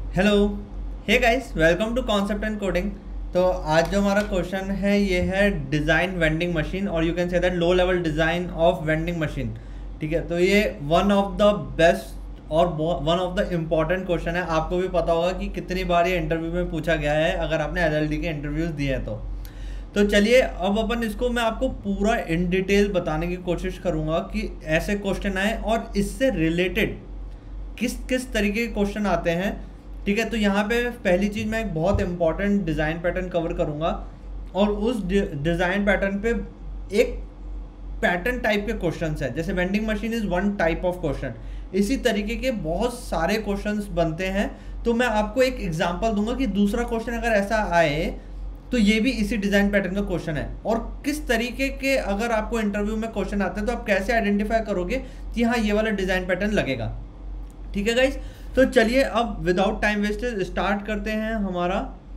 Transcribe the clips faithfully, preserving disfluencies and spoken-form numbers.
Hello, hey guys, welcome to concept and coding. तो आज जो हमारा क्वेश्चन है ये है डिज़ाइन वेंडिंग मशीन, और you can say that low level design of vending machine. ठीक है, तो ये वन ऑफ द बेस्ट और one of the important question है। आपको भी पता होगा कि कितनी बार ये इंटरव्यू में पूछा गया है अगर आपने एल एल डी के इंटरव्यूज़ दिए हैं तो तो चलिए अब अपन इसको मैं आपको पूरा इन डिटेल बताने की कोशिश करूँगा कि ऐसे क्वेश्चन आए और इससे रिलेटेड किस किस तरीके के क्वेश्चन आते हैं। ठीक है, तो यहाँ पे पहली चीज़ मैं एक बहुत इंपॉर्टेंट डिज़ाइन पैटर्न कवर करूँगा, और उस डिज़ाइन पैटर्न पे एक पैटर्न टाइप के क्वेश्चंस हैं। जैसे vending machine is one type of question, इसी तरीके के बहुत सारे क्वेश्चंस बनते हैं। तो मैं आपको एक एग्जांपल दूंगा कि दूसरा क्वेश्चन अगर ऐसा आए तो ये भी इसी डिज़ाइन पैटर्न का क्वेश्चन है, और किस तरीके के अगर आपको इंटरव्यू में क्वेश्चन आते हैं तो आप कैसे आइडेंटिफाई करोगे कि हाँ ये वाला डिज़ाइन पैटर्न लगेगा। ठीक है गाइस, तो चलिए अब विदाउट टाइम वेस्टेज स्टार्ट करते हैं हमारा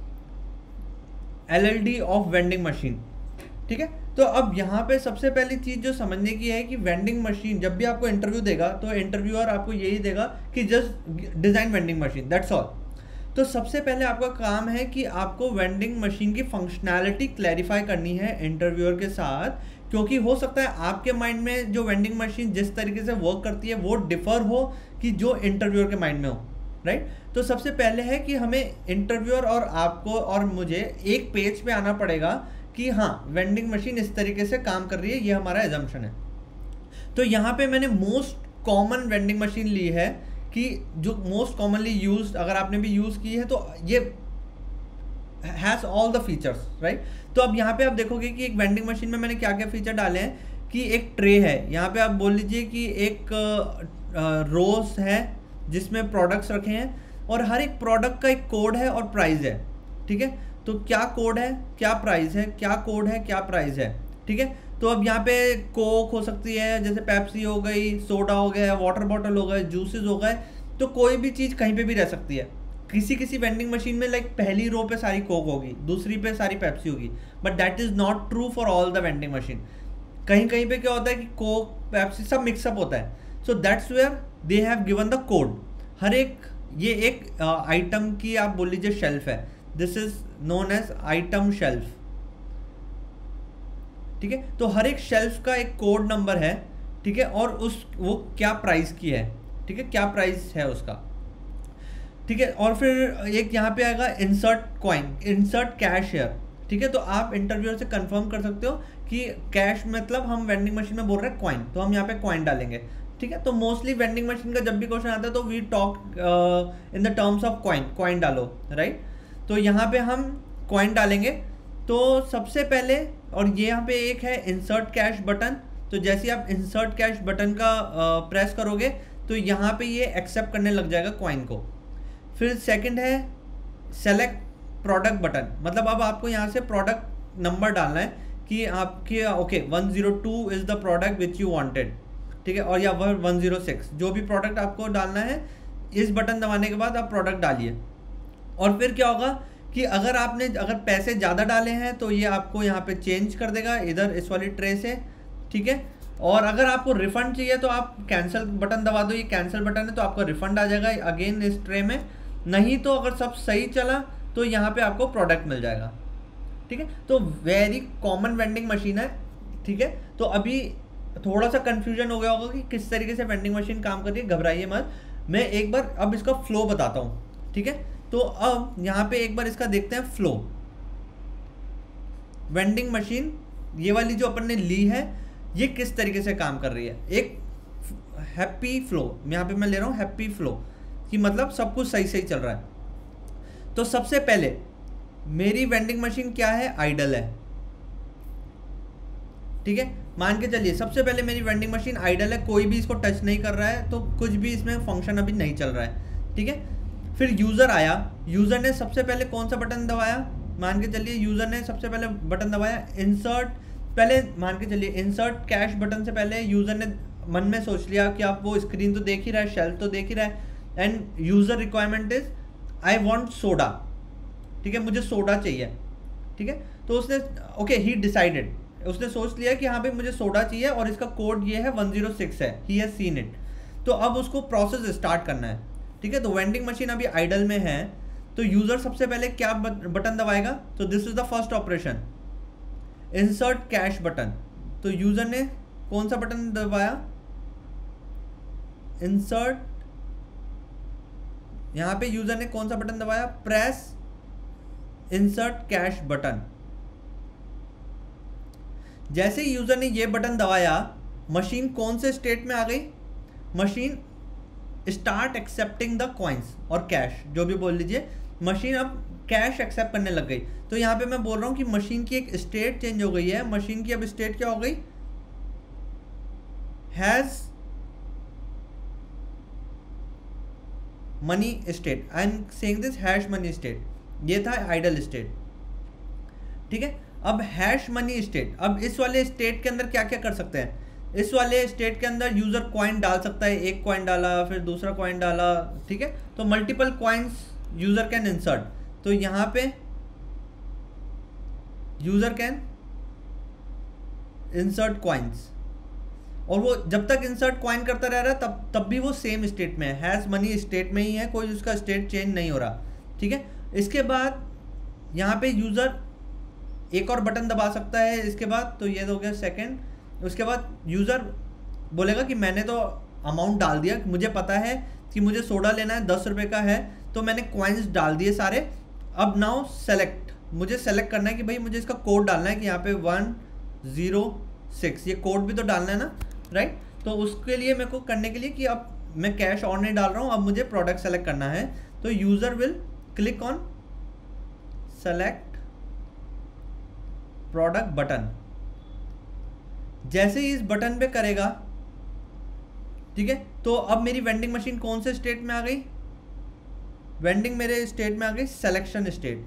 L L D of vending machine. ठीक है, तो अब यहाँ पे सबसे पहली चीज़ जो समझने की है कि वेंडिंग मशीन जब भी आपको इंटरव्यू देगा तो इंटरव्यूअर आपको यही देगा कि just design vending machine, that's all. तो सबसे पहले आपका काम है कि आपको वेंडिंग मशीन की फंक्शनैलिटी क्लैरिफाई करनी है इंटरव्यूअर के साथ, क्योंकि हो सकता है आपके माइंड में जो वेंडिंग मशीन जिस तरीके से वर्क करती है वो डिफ़र हो कि जो इंटरव्यूअर के माइंड में हो, राइट। तो सबसे पहले है कि हमें इंटरव्यूअर और आपको और मुझे एक पेज पे आना पड़ेगा कि हाँ वेंडिंग मशीन इस तरीके से काम कर रही है, ये हमारा एजम्पशन है। तो यहाँ पे मैंने मोस्ट कॉमन वेंडिंग मशीन ली है कि जो मोस्ट कॉमनली यूज्ड, अगर आपने भी यूज़ की है तो ये has all the features, right. तो अब यहाँ पे आप देखोगे कि एक वेंडिंग मशीन में मैंने क्या क्या फीचर डाले हैं कि एक ट्रे है, यहाँ पे आप बोल लीजिए कि एक रोज है जिसमें प्रोडक्ट्स रखे हैं, और हर एक प्रोडक्ट का एक कोड है और प्राइस है। ठीक है, तो क्या कोड है, क्या प्राइस है, क्या कोड है, क्या प्राइस है। ठीक है, तो अब यहाँ पे कोक हो सकती है, जैसे पेप्सी हो गई, सोडा हो गया, वाटर बॉटल हो गए, जूसेस हो गए, तो कोई भी चीज़ कहीं पे भी रह सकती है। किसी किसी वेंडिंग मशीन में लाइक पहली रो पे सारी कोक होगी, दूसरी पे सारी पेप्सी होगी, but that is not true for all the vending machine. कहीं कहीं पे क्या होता है कि कोक पेप्सी सब मिक्सअप होता है, so that's where they have given the code. हर एक ये एक आइटम uh, की आप बोल लीजिए शेल्फ है, this is known as item shelf. ठीक है, तो हर एक शेल्फ का एक कोड नंबर है। ठीक है, और उस वो क्या प्राइस की है, ठीक है, क्या प्राइस है उसका। ठीक है, और फिर एक यहाँ पे आएगा insert coin, insert cash here. ठीक है, तो आप इंटरव्यूअर से कंफर्म कर सकते हो कि कैश मतलब हम वेंडिंग मशीन में बोल रहे हैं कॉइन, तो हम यहाँ पे कॉइन डालेंगे। ठीक है, तो मोस्टली वेंडिंग मशीन का जब भी क्वेश्चन आता है तो we talk in the terms of coin, coin डालो, राइट। तो यहाँ पे हम कॉइन डालेंगे। तो सबसे पहले, और ये यहाँ पे एक है इंसर्ट कैश बटन, तो जैसे आप इंसर्ट कैश बटन का प्रेस uh, करोगे तो यहाँ पे ये एक्सेप्ट करने लग जाएगा कॉइन को। फिर सेकंड है सेलेक्ट प्रोडक्ट बटन, मतलब अब आपको यहाँ से प्रोडक्ट नंबर डालना है कि आपके okay one zero two is the product which you wanted. ठीक है, और या वह वन ज़ीरो सिक्स, जो भी प्रोडक्ट आपको डालना है इस बटन दबाने के बाद आप प्रोडक्ट डालिए। और फिर क्या होगा कि अगर आपने अगर पैसे ज़्यादा डाले हैं तो ये आपको यहाँ पे चेंज कर देगा इधर इस वाली ट्रे से। ठीक है, और अगर आपको रिफ़ंड चाहिए तो आप कैंसिल बटन दबा दो, ये कैंसिल बटन है तो आपका रिफ़ंड आ जाएगा अगेन इस ट्रे में। नहीं तो अगर सब सही चला तो यहाँ पे आपको प्रोडक्ट मिल जाएगा। ठीक है, तो वेरी कॉमन वेंडिंग मशीन है। ठीक है, तो अभी थोड़ा सा कन्फ्यूजन हो गया होगा कि किस तरीके से वेंडिंग मशीन काम कर रही है, घबराइए मत, मैं एक बार अब इसका फ्लो बताता हूँ। ठीक है, तो अब यहाँ पे एक बार इसका देखते हैं फ्लो। वेंडिंग मशीन ये वाली जो अपन ने ली है ये किस तरीके से काम कर रही है, एक हैप्पी फ्लो, यहाँ पे मैं ले रहा हूँ हैप्पी फ्लो कि मतलब सब कुछ सही सही चल रहा है। तो सबसे पहले मेरी वेंडिंग मशीन क्या है, आइडल है। ठीक है, मान के चलिए सबसे पहले मेरी वेंडिंग मशीन आइडल है, कोई भी इसको टच नहीं कर रहा है, तो कुछ भी इसमें फंक्शन अभी नहीं चल रहा है। ठीक है, फिर यूज़र आया, यूज़र ने सबसे पहले कौन सा बटन दबाया, मान के चलिए यूज़र ने सबसे पहले बटन दबाया इंसर्ट, पहले मान के चलिए इंसर्ट कैश बटन से पहले यूज़र ने मन में सोच लिया कि आप वो स्क्रीन तो देख ही रहा है, शेल्फ तो देख ही रहा है, and user requirement is I want soda. ठीक है, मुझे सोडा चाहिए। ठीक है, तो उसने ओके ही डिसाइडेड, उसने सोच लिया कि हाँ भाई मुझे सोडा चाहिए और इसका कोड ये है वन ज़ीरो सिक्स है, ही हैज़ सीन इट। तो अब उसको प्रोसेस स्टार्ट करना है। ठीक है। तो वेंडिंग मशीन अभी आइडल में है, तो यूजर सबसे पहले क्या बटन दबाएगा, तो this is the first operation, insert cash button. तो यूजर ने कौन सा बटन दबाया, इंसर्ट, यहां पे यूजर ने कौन सा बटन दबाया, प्रेस इंसर्ट कैश बटन। जैसे ही यूजर ने ये बटन दबाया, मशीन कौन से स्टेट में आ गई, machine start accepting the coins और कैश, जो भी बोल लीजिए, मशीन अब कैश एक्सेप्ट करने लग गई। तो यहाँ पे मैं बोल रहा हूँ कि मशीन की एक स्टेट चेंज हो गई है। मशीन की अब स्टेट क्या हो गई, has money state, I am saying this has money state, ये था आइडल स्टेट, ठीक है। अब हैश मनी स्टेट, अब इस वाले स्टेट के अंदर क्या क्या कर सकते हैं, इस वाले स्टेट के अंदर यूजर कॉइन डाल सकता है, एक कॉइन डाला फिर दूसरा कॉइन डाला, ठीक है। तो multiple coins user can insert. तो यहां पे यूजर कैन इंसर्ट कॉइन्स, और वो जब तक इंसर्ट कॉइन करता रह रहा है तब तब भी वो सेम स्टेट में है, हैज मनी स्टेट में ही है, कोई उसका स्टेट चेंज नहीं हो रहा, ठीक है। इसके बाद यहाँ पे यूजर एक और बटन दबा सकता है इसके बाद, तो ये हो गया सेकंड। उसके बाद यूजर बोलेगा कि मैंने तो अमाउंट डाल दिया, मुझे पता है कि मुझे सोडा लेना है, दस रुपये का है, तो मैंने कॉइन्स डाल दिए सारे। अब नाउ सेलेक्ट, मुझे सेलेक्ट करना है कि भाई मुझे इसका कोड डालना है कि यहाँ पे वन ज़ीरो सिक्स, ये कोड भी तो डालना है ना, राइट। तो उसके लिए मेरे को करने के लिए कि अब मैं कैश और नहीं डाल रहा हूँ, अब मुझे प्रोडक्ट सेलेक्ट करना है। तो user will click on select product button. जैसे ही इस बटन पे करेगा, ठीक है, तो अब मेरी वेंडिंग मशीन कौन से स्टेट में आ गई, वेंडिंग मेरे स्टेट में आ गई सिलेक्शन स्टेट,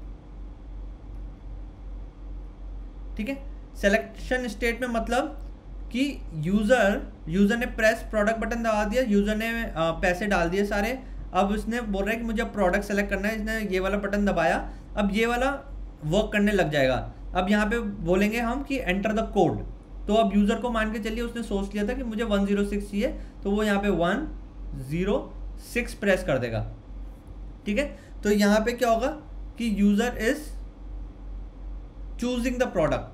ठीक है। सिलेक्शन स्टेट में मतलब कि यूजर यूजर ने प्रेस प्रोडक्ट बटन दबा दिया, यूजर ने आ, पैसे डाल दिए सारे, अब उसने बोल रहा है कि मुझे प्रोडक्ट सेलेक्ट करना है, इसने ये वाला बटन दबाया, अब ये वाला वर्क करने लग जाएगा। अब यहाँ पे बोलेंगे हम कि एंटर द कोड, तो अब यूजर को मान के चलिए उसने सोच लिया था कि मुझे वन ज़ीरो सिक्स चाहिए, तो वो यहाँ पे वन ज़ीरो सिक्स प्रेस कर देगा, ठीक है। तो यहाँ पे क्या होगा कि user is choosing the product,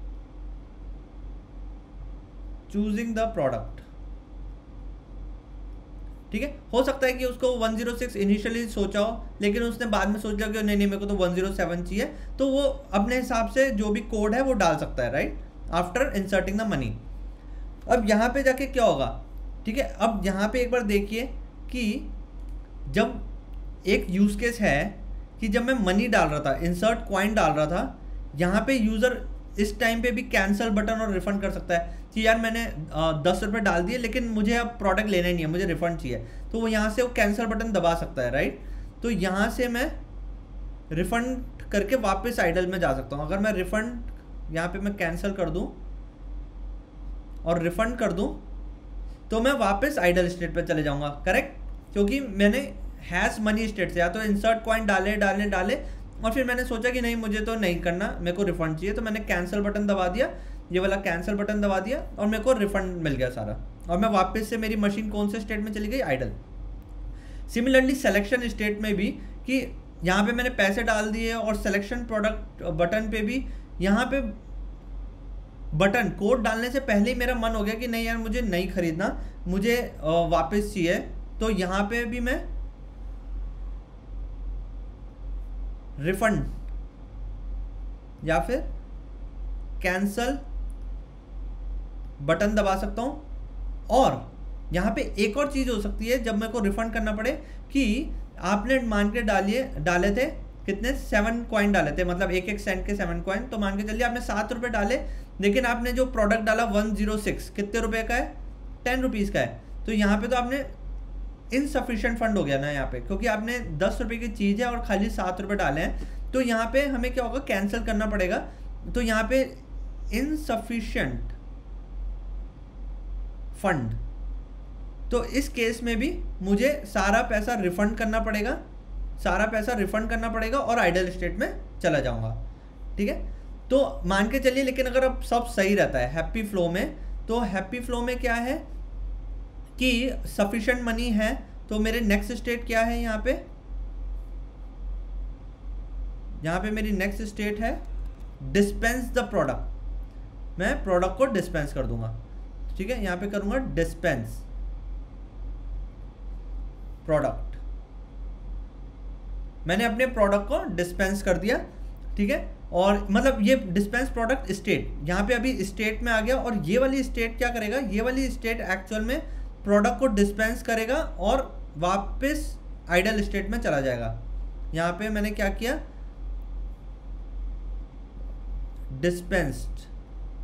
choosing the product, ठीक है। हो सकता है कि उसको वन ज़ीरो सिक्स इनिशियली सोचा हो, लेकिन उसने बाद में सोच लिया कि नहीं नहीं मेरे को तो वन ज़ीरो सेवन चाहिए, तो वो अपने हिसाब से जो भी कोड है वो डाल सकता है, right, after inserting the money. अब यहाँ पे जाके क्या होगा, ठीक है। अब यहाँ पे एक बार देखिए कि जब एक यूज केस है कि जब मैं मनी डाल रहा था, इंसर्ट कॉइन डाल रहा था, यहाँ पे यूज़र इस टाइम पे भी कैंसिल बटन और रिफंड कर सकता है कि यार मैंने दस रुपये डाल दिए लेकिन मुझे अब प्रोडक्ट लेना ही नहीं है, मुझे रिफंड चाहिए, तो वो यहाँ से वो कैंसिल बटन दबा सकता है, राइट। तो यहाँ से मैं रिफंड करके वापस आइडल में जा सकता हूँ। अगर मैं रिफंड यहाँ पे मैं कैंसिल कर दूँ और रिफंड कर दूँ तो मैं वापस आइडल स्टेट पे चले जाऊँगा, करेक्ट, क्योंकि मैंने हैज़ मनी स्टेट से या तो इंसर्ट कॉइन डाले डाले डाले और फिर मैंने सोचा कि नहीं मुझे तो नहीं करना, मेरे को रिफंड चाहिए, तो मैंने कैंसिल बटन दबा दिया, ये वाला कैंसिल बटन दबा दिया और मेरे को रिफंड मिल गया सारा, और मैं वापस से मेरी मशीन कौन से स्टेट में चली गई, आइडल। सिमिलरली सिलेक्शन स्टेट में भी कि यहाँ पे मैंने पैसे डाल दिए और सिलेक्शन प्रोडक्ट बटन पे भी यहाँ पे बटन कोड डालने से पहले ही मेरा मन हो गया कि नहीं यार मुझे नहीं खरीदना, मुझे वापस चाहिए, तो यहाँ पे भी मैं रिफंड या फिर कैंसल बटन दबा सकता हूँ। और यहाँ पे एक और चीज़ हो सकती है जब मेरे को रिफंड करना पड़े कि आपने मान के डालिए डाले थे कितने, सेवन कॉइन डाले थे, मतलब एक एक सेंट के सेवन कॉइन, तो मान के चलिए आपने सात रुपये डाले लेकिन आपने जो प्रोडक्ट डाला वन ज़ीरो सिक्स कितने रुपए का है, टेन रुपीज़ का है, तो यहाँ पे तो आपने इनसफिशिएंट फंड हो गया ना यहाँ पे, क्योंकि आपने दस रुपये की चीज़ है और खाली सात रुपये डाले हैं, तो यहाँ पे हमें क्या होगा कैंसिल करना पड़ेगा। तो यहाँ पे इनसफिशिएंट फंड, तो इस केस में भी मुझे सारा पैसा रिफंड करना पड़ेगा, सारा पैसा रिफंड करना पड़ेगा और आइडल स्टेट में चला जाऊंगा, ठीक है। तो मान के चलिए, लेकिन अगर अब सब सही रहता है हैप्पी फ्लो में, तो हैप्पी फ्लो में क्या है कि सफिशिएंट मनी है तो मेरे नेक्स्ट स्टेट क्या है यहाँ पे, यहाँ पे मेरी नेक्स्ट स्टेट है डिस्पेंस द प्रोडक्ट। मैं प्रोडक्ट को डिस्पेंस कर दूंगा, ठीक है, यहाँ पे करूंगा डिस्पेंस प्रोडक्ट। मैंने अपने प्रोडक्ट को डिस्पेंस कर दिया, ठीक है। और मतलब ये डिस्पेंस प्रोडक्ट स्टेट यहाँ पे अभी स्टेट में आ गया, और ये वाली स्टेट क्या करेगा, ये वाली स्टेट एक्चुअल में प्रोडक्ट को डिस्पेंस करेगा और वापस आइडल स्टेट में चला जाएगा। यहाँ पे मैंने क्या किया, डिस्पेंस्ड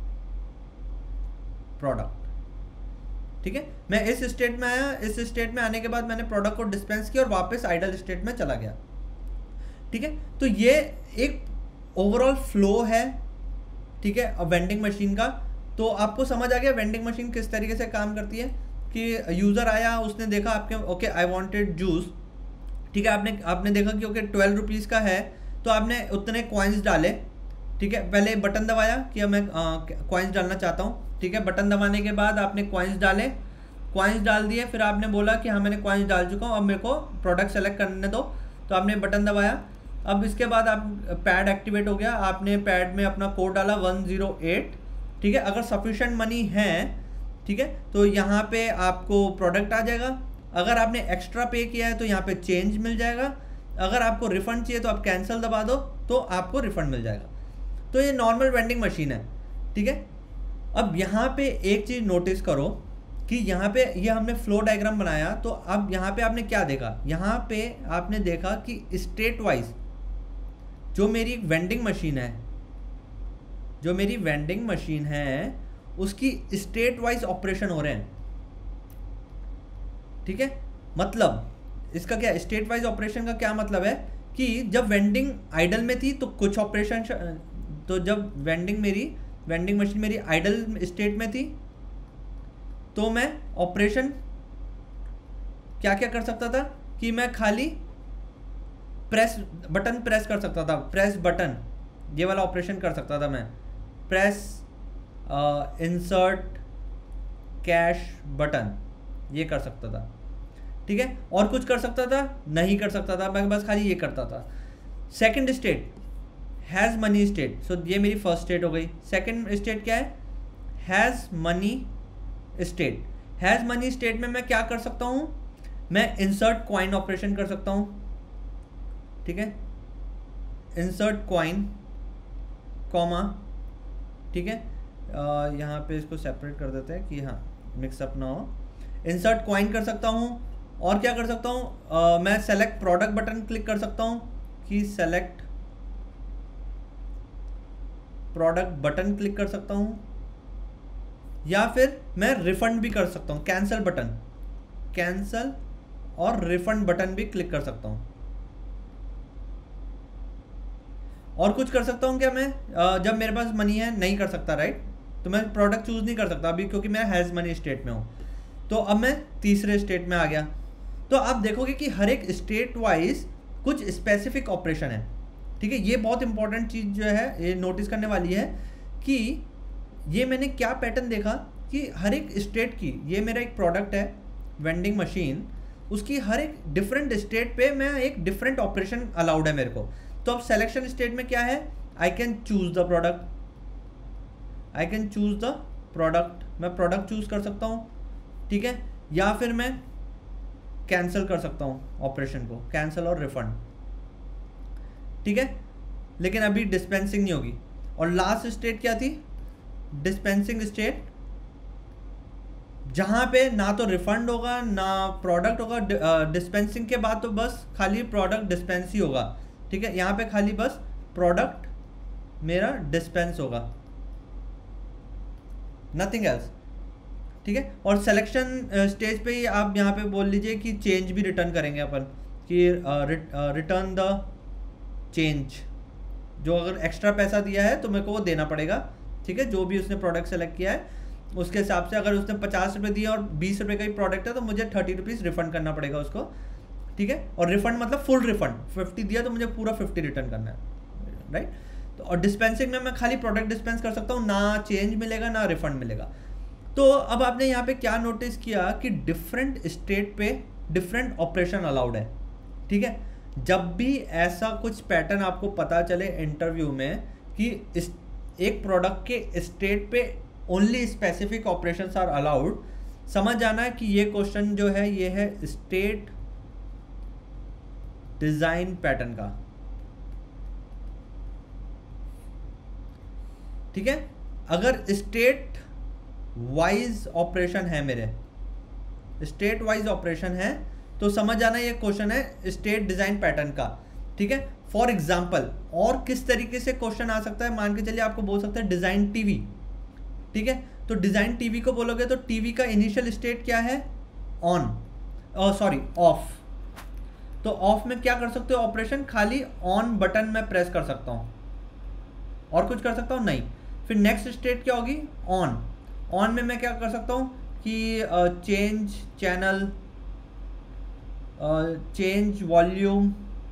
प्रोडक्ट, ठीक है। मैं इस स्टेट में आया, इस स्टेट में आने के बाद मैंने प्रोडक्ट को डिस्पेंस किया और वापस आइडल स्टेट में चला गया, ठीक है। तो ये एक ओवरऑल फ्लो है, ठीक है, अब वेंडिंग मशीन का। तो आपको समझ आ गया वेंडिंग मशीन किस तरीके से काम करती है कि यूज़र आया, उसने देखा आपके ओके आई वांटेड जूस, ठीक है, आपने आपने देखा कि ओके ट्वेल्व रुपीज़ का है, तो आपने उतने कॉइन्स डाले, ठीक है। पहले बटन दबाया कि मैं कॉइन्स डालना चाहता हूँ, ठीक है। बटन दबाने के बाद आपने कॉइन्स डाले, कॉइन्स डाल दिए, फिर आपने बोला कि हाँ मैंने कॉइन्स डाल चुका हूँ, अब मेरे को प्रोडक्ट सेलेक्ट करने दो, तो आपने बटन दबाया। अब इसके बाद आप पैड एक्टिवेट हो गया, आपने पैड में अपना कोड डाला वन ज़ीरो एट, ठीक है। अगर सफिशेंट मनी है, ठीक है, तो यहाँ पे आपको प्रोडक्ट आ जाएगा। अगर आपने एक्स्ट्रा पे किया है तो यहाँ पे चेंज मिल जाएगा। अगर आपको रिफ़ंड चाहिए तो आप कैंसिल दबा दो तो आपको रिफ़ंड मिल जाएगा। तो ये नॉर्मल वेंडिंग मशीन है, ठीक है। अब यहाँ पे एक चीज़ नोटिस करो कि यहाँ पे ये यह हमने फ्लो डायग्राम बनाया, तो अब यहाँ पे आपने क्या देखा, यहाँ पे आपने देखा कि स्टेट वाइज जो मेरी वेंडिंग मशीन है, जो मेरी वेंडिंग मशीन है उसकी स्टेट वाइज ऑपरेशन हो रहे हैं, ठीक है। मतलब इसका क्या, स्टेट वाइज ऑपरेशन का क्या मतलब है कि जब वेंडिंग आइडल में थी तो कुछ ऑपरेशन, तो जब वेंडिंग मेरी वेंडिंग मशीन मेरी आइडल स्टेट में थी तो मैं ऑपरेशन क्या क्या कर सकता था कि मैं खाली प्रेस बटन प्रेस कर सकता था, प्रेस बटन ये वाला ऑपरेशन कर सकता था मैं, प्रेस इंसर्ट कैश बटन ये कर सकता था, ठीक है। और कुछ कर सकता था नहीं कर सकता था, मैं बस खाली ये करता था। Second state has money state, so ये मेरी फर्स्ट स्टेट हो गई। सेकंड स्टेट क्या है, has money state. Has money state में मैं क्या कर सकता हूँ, मैं इंसर्ट कॉइन ऑपरेशन कर सकता हूँ, ठीक है, इंसर्ट कॉइन कॉमा, ठीक है। यहाँ पे इसको सेपरेट कर देते हैं कि हाँ मिक्सअप ना हो। इंसर्ट कॉइन कर सकता हूँ, और क्या कर सकता हूँ, uh, मैं सेलेक्ट प्रोडक्ट बटन क्लिक कर सकता हूँ कि सेलेक्ट प्रोडक्ट बटन क्लिक कर सकता हूँ, या फिर मैं रिफंड भी कर सकता हूँ, कैंसिल बटन, कैंसिल और रिफंड बटन भी क्लिक कर सकता हूँ। और कुछ कर सकता हूँ क्या मैं, uh, जब मेरे पास मनी है नहीं कर सकता, राइट, तो मैं प्रोडक्ट चूज नहीं कर सकता अभी क्योंकि मैं हैज़ मनी स्टेट में हूँ। तो अब मैं तीसरे स्टेट में आ गया। तो आप देखोगे कि हर एक स्टेट वाइज कुछ स्पेसिफिक ऑपरेशन है, ठीक है। ये बहुत इंपॉर्टेंट चीज़ जो है ये नोटिस करने वाली है कि ये मैंने क्या पैटर्न देखा कि हर एक स्टेट की, ये मेरा एक प्रोडक्ट है वेंडिंग मशीन, उसकी हर एक डिफरेंट स्टेट पे मैं एक डिफरेंट ऑपरेशन अलाउड है मेरे को। तो अब सेलेक्शन स्टेट में क्या है, I can choose the product, I can choose the product, मैं प्रोडक्ट चूज कर सकता हूँ, ठीक है, या फिर मैं कैंसिल कर सकता हूँ ऑपरेशन को, कैंसिल और रिफंड, ठीक है। लेकिन अभी डिस्पेंसिंग नहीं होगी। और लास्ट स्टेट क्या थी, डिस्पेंसिंग स्टेट, जहाँ पे ना तो रिफंड होगा ना प्रोडक्ट होगा। डिस्पेंसिंग के बाद तो बस खाली प्रोडक्ट डिस्पेंस ही होगा, ठीक है। यहाँ पे खाली बस प्रोडक्ट मेरा डिस्पेंस होगा, नथिंग एल्स, ठीक है। और सिलेक्शन स्टेज पे ही आप यहाँ पे बोल लीजिए कि चेंज भी रिटर्न करेंगे अपन कि रिटर्न द चेंज, जो अगर एक्स्ट्रा पैसा दिया है तो मेरे को वो देना पड़ेगा, ठीक है, जो भी उसने प्रोडक्ट सेलेक्ट किया है उसके हिसाब से। अगर उसने पचास रुपये दिया और बीस रुपये का ही प्रोडक्ट है तो मुझे थर्टी रुपीज़ रिफंड करना पड़ेगा उसको, ठीक है। और रिफंड मतलब फुल रिफंड, फिफ्टी दिया तो मुझे पूरा फिफ्टी रिटर्न करना है, राइट। तो और डिस्पेंसिंग में मैं खाली प्रोडक्ट डिस्पेंस कर सकता हूँ, ना चेंज मिलेगा ना रिफंड मिलेगा। तो अब आपने यहाँ पे क्या नोटिस किया कि डिफरेंट स्टेट पे डिफरेंट ऑपरेशन अलाउड है। ठीक है, जब भी ऐसा कुछ पैटर्न आपको पता चले इंटरव्यू में कि इस एक प्रोडक्ट के स्टेट पे only specific operations are allowed, समझ जाना है कि ये क्वेश्चन जो है ये है स्टेट डिजाइन पैटर्न का। ठीक है, अगर स्टेट वाइज ऑपरेशन है, मेरे स्टेट वाइज ऑपरेशन है, तो समझ जाना ये क्वेश्चन है स्टेट डिजाइन पैटर्न का। ठीक है, फॉर एग्जाम्पल और किस तरीके से क्वेश्चन आ सकता है, मान के चलिए आपको बोल सकते हैं डिजाइन टीवी। ठीक है, तो डिजाइन टीवी को बोलोगे तो टीवी का इनिशियल स्टेट क्या है, ऑन, सॉरी ऑफ। तो ऑफ में क्या कर सकते हो ऑपरेशन, खाली ऑन बटन में प्रेस कर सकता हूं, और कुछ कर सकता हूं नहीं। फिर नेक्स्ट स्टेट क्या होगी, ऑन। ऑन में मैं क्या कर सकता हूं कि चेंज चैनल, चेंज वॉल्यूम,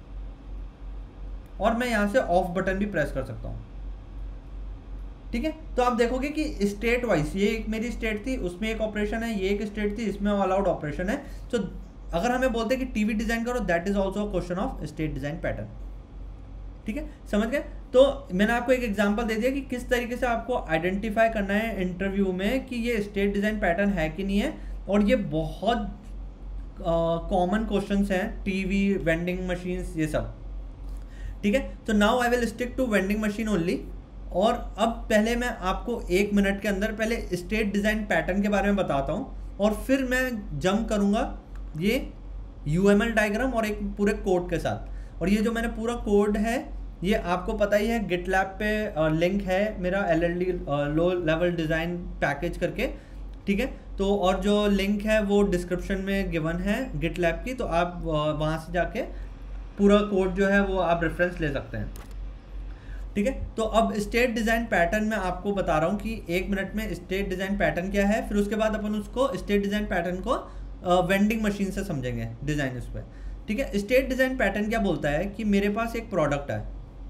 और मैं यहां से ऑफ बटन भी प्रेस कर सकता हूं। ठीक है, तो आप देखोगे कि स्टेट वाइज ये एक मेरी स्टेट थी, उसमें एक ऑपरेशन है, ये एक स्टेट थी, इसमें अलाउड ऑपरेशन है। तो अगर हमें बोलते हैं कि टीवी डिजाइन करो, that is also question of state design pattern. ठीक है, समझ गए। तो मैंने आपको एक एग्जांपल दे दिया कि किस तरीके से आपको आइडेंटिफाई करना है इंटरव्यू में कि ये स्टेट डिजाइन पैटर्न है कि नहीं है, और ये बहुत कॉमन क्वेश्चंस हैं, टीवी, वेंडिंग मशीन्स, ये सब। ठीक है, तो now I will stick to vending machine only. और अब पहले मैं आपको एक मिनट के अंदर पहले स्टेट डिज़ाइन पैटर्न के बारे में बताता हूँ, और फिर मैं जंप करूँगा ये यूएमएल डायग्राम और एक पूरे कोड के साथ। और ये जो मैंने पूरा कोड है ये आपको पता ही है, गिटलैब पे लिंक है मेरा, L L D low level design package करके। ठीक है, तो और जो लिंक है वो डिस्क्रिप्शन में गिवन है गिटलैब की, तो आप वहाँ से जाके पूरा कोड जो है वो आप रेफरेंस ले सकते हैं। ठीक है, तो अब स्टेट डिज़ाइन पैटर्न में आपको बता रहा हूँ कि एक मिनट में स्टेट डिज़ाइन पैटर्न क्या है, फिर उसके बाद अपन उसको स्टेट डिज़ाइन पैटर्न को वेंडिंग मशीन से समझेंगे डिज़ाइन उस पर। ठीक है, स्टेट डिज़ाइन पैटर्न क्या बोलता है कि मेरे पास एक प्रोडक्ट है,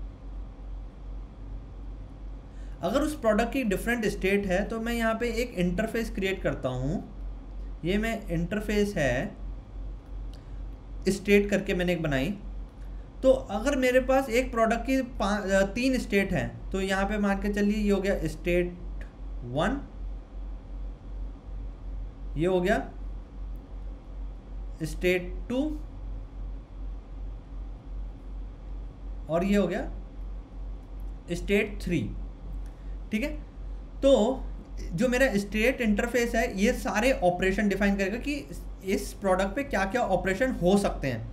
अगर उस प्रोडक्ट की डिफरेंट स्टेट है तो मैं यहाँ पे एक इंटरफेस क्रिएट करता हूँ। ये मैं इंटरफेस है स्टेट करके मैंने एक बनाई। तो अगर मेरे पास एक प्रोडक्ट की तीन स्टेट हैं, तो यहाँ पे मान के चलिए ये हो गया स्टेट वन, ये हो गया स्टेट टू, और ये हो गया स्टेट थ्री। ठीक है, तो जो मेरा स्टेट इंटरफेस है ये सारे ऑपरेशन डिफाइन करेगा कि इस प्रोडक्ट पे क्या क्या ऑपरेशन हो सकते हैं।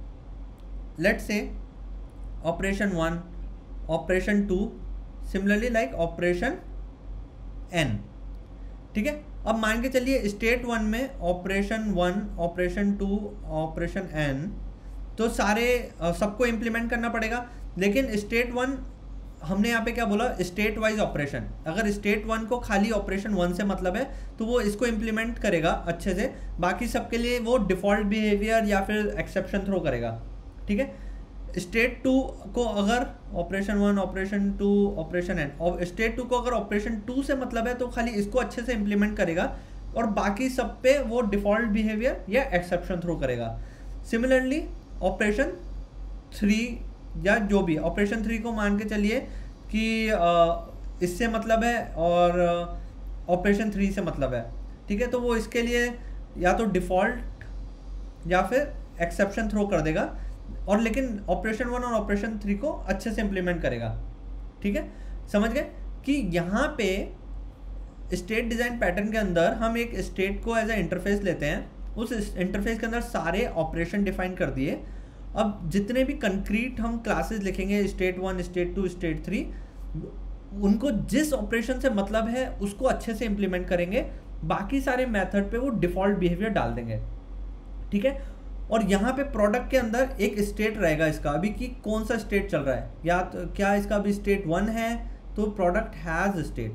Let's say operation one, operation two, similarly like operation N. ठीक है, अब मान के चलिए स्टेट वन में operation one, operation two, operation N, तो सारे सबको इम्प्लीमेंट करना पड़ेगा। लेकिन स्टेट वन हमने यहाँ पे क्या बोला, स्टेट वाइज ऑपरेशन। अगर स्टेट वन को खाली ऑपरेशन वन से मतलब है तो वो इसको इम्प्लीमेंट करेगा अच्छे से, बाकी सबके लिए वो डिफ़ॉल्ट बिहेवियर या फिर एक्सेप्शन थ्रो करेगा। ठीक है, स्टेट टू को अगर operation one, operation two, operation N, और स्टेट टू को अगर ऑपरेशन टू से मतलब है तो खाली इसको अच्छे से इम्प्लीमेंट करेगा, और बाकी सब पे वो डिफ़ॉल्ट बिहेवियर या एक्सेप्शन थ्रो करेगा। सिमिलरली ऑपरेशन थ्री या जो भी ऑपरेशन थ्री को मान के चलिए कि इससे मतलब है और ऑपरेशन थ्री से मतलब है। ठीक है, तो वो इसके लिए या तो डिफ़ॉल्ट या फिर एक्सेप्शन थ्रो कर देगा, और लेकिन ऑपरेशन वन और ऑपरेशन थ्री को अच्छे से इम्प्लीमेंट करेगा। ठीक है, समझ गए कि यहाँ पे स्टेट डिज़ाइन पैटर्न के अंदर हम एक स्टेट को एज ए इंटरफेस लेते हैं, उस इंटरफेस के अंदर सारे ऑपरेशन डिफाइन कर दिए। अब जितने भी कंक्रीट हम क्लासेस लिखेंगे, state one, state two, state three, उनको जिस ऑपरेशन से मतलब है उसको अच्छे से इम्प्लीमेंट करेंगे, बाकी सारे मेथड पे वो डिफ़ॉल्ट बिहेवियर डाल देंगे। ठीक है, और यहाँ पे प्रोडक्ट के अंदर एक स्टेट रहेगा इसका अभी कि कौन सा स्टेट चल रहा है, या तो क्या इसका अभी स्टेट वन है तो प्रोडक्ट हैज़ स्टेट,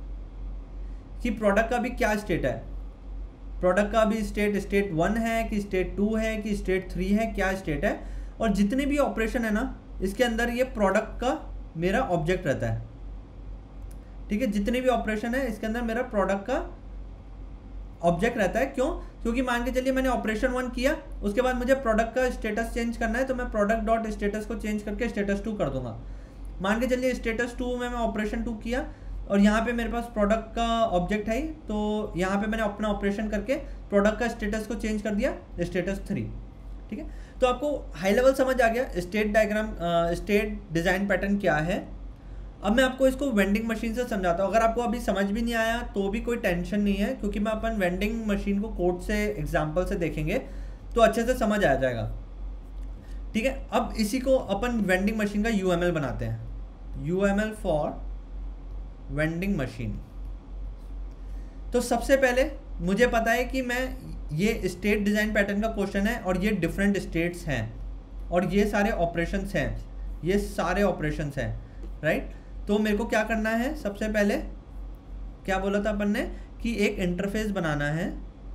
कि प्रोडक्ट का भी क्या स्टेट है, प्रोडक्ट का भी स्टेट स्टेट वन है कि स्टेट टू है कि स्टेट थ्री है, क्या स्टेट है। और जितने भी ऑपरेशन है ना इसके अंदर ये प्रोडक्ट का मेरा ऑब्जेक्ट रहता है। ठीक है, जितने भी ऑपरेशन है इसके अंदर मेरा प्रोडक्ट का ऑब्जेक्ट रहता है। क्यों? क्योंकि मान के चलिए मैंने ऑपरेशन वन किया, उसके बाद मुझे प्रोडक्ट का स्टेटस चेंज करना है, तो मैं प्रोडक्ट डॉट स्टेटस को चेंज करके स्टेटस टू कर दूंगा। मान के चलिए स्टेटस टू में मैं ऑपरेशन टू किया और यहाँ पे मेरे पास प्रोडक्ट का ऑब्जेक्ट है, तो यहाँ पे मैंने अपना ऑपरेशन करके प्रोडक्ट का स्टेटस को चेंज कर दिया स्टेटस थ्री। ठीक है, तो आपको हाई लेवल समझ आ गया state diagram, state design pattern क्या है। अब मैं आपको इसको वेंडिंग मशीन से समझाता हूँ। अगर आपको अभी समझ भी नहीं आया तो भी कोई टेंशन नहीं है, क्योंकि मैं अपन वेंडिंग मशीन को कोड से एग्जांपल से देखेंगे तो अच्छे से समझ आ जाएगा। ठीक है, अब इसी को अपन वेंडिंग मशीन का यूएमएल बनाते हैं, यूएमएल फॉर वेंडिंग मशीन। तो सबसे पहले मुझे पता है कि मैं ये स्टेट डिज़ाइन पैटर्न का क्वेश्चन है और ये डिफरेंट स्टेट्स हैं और ये सारे ऑपरेशंस हैं, ये सारे ऑपरेशंस हैं, राइट। तो मेरे को क्या करना है, सबसे पहले क्या बोला था अपन ने कि एक इंटरफेस बनाना है,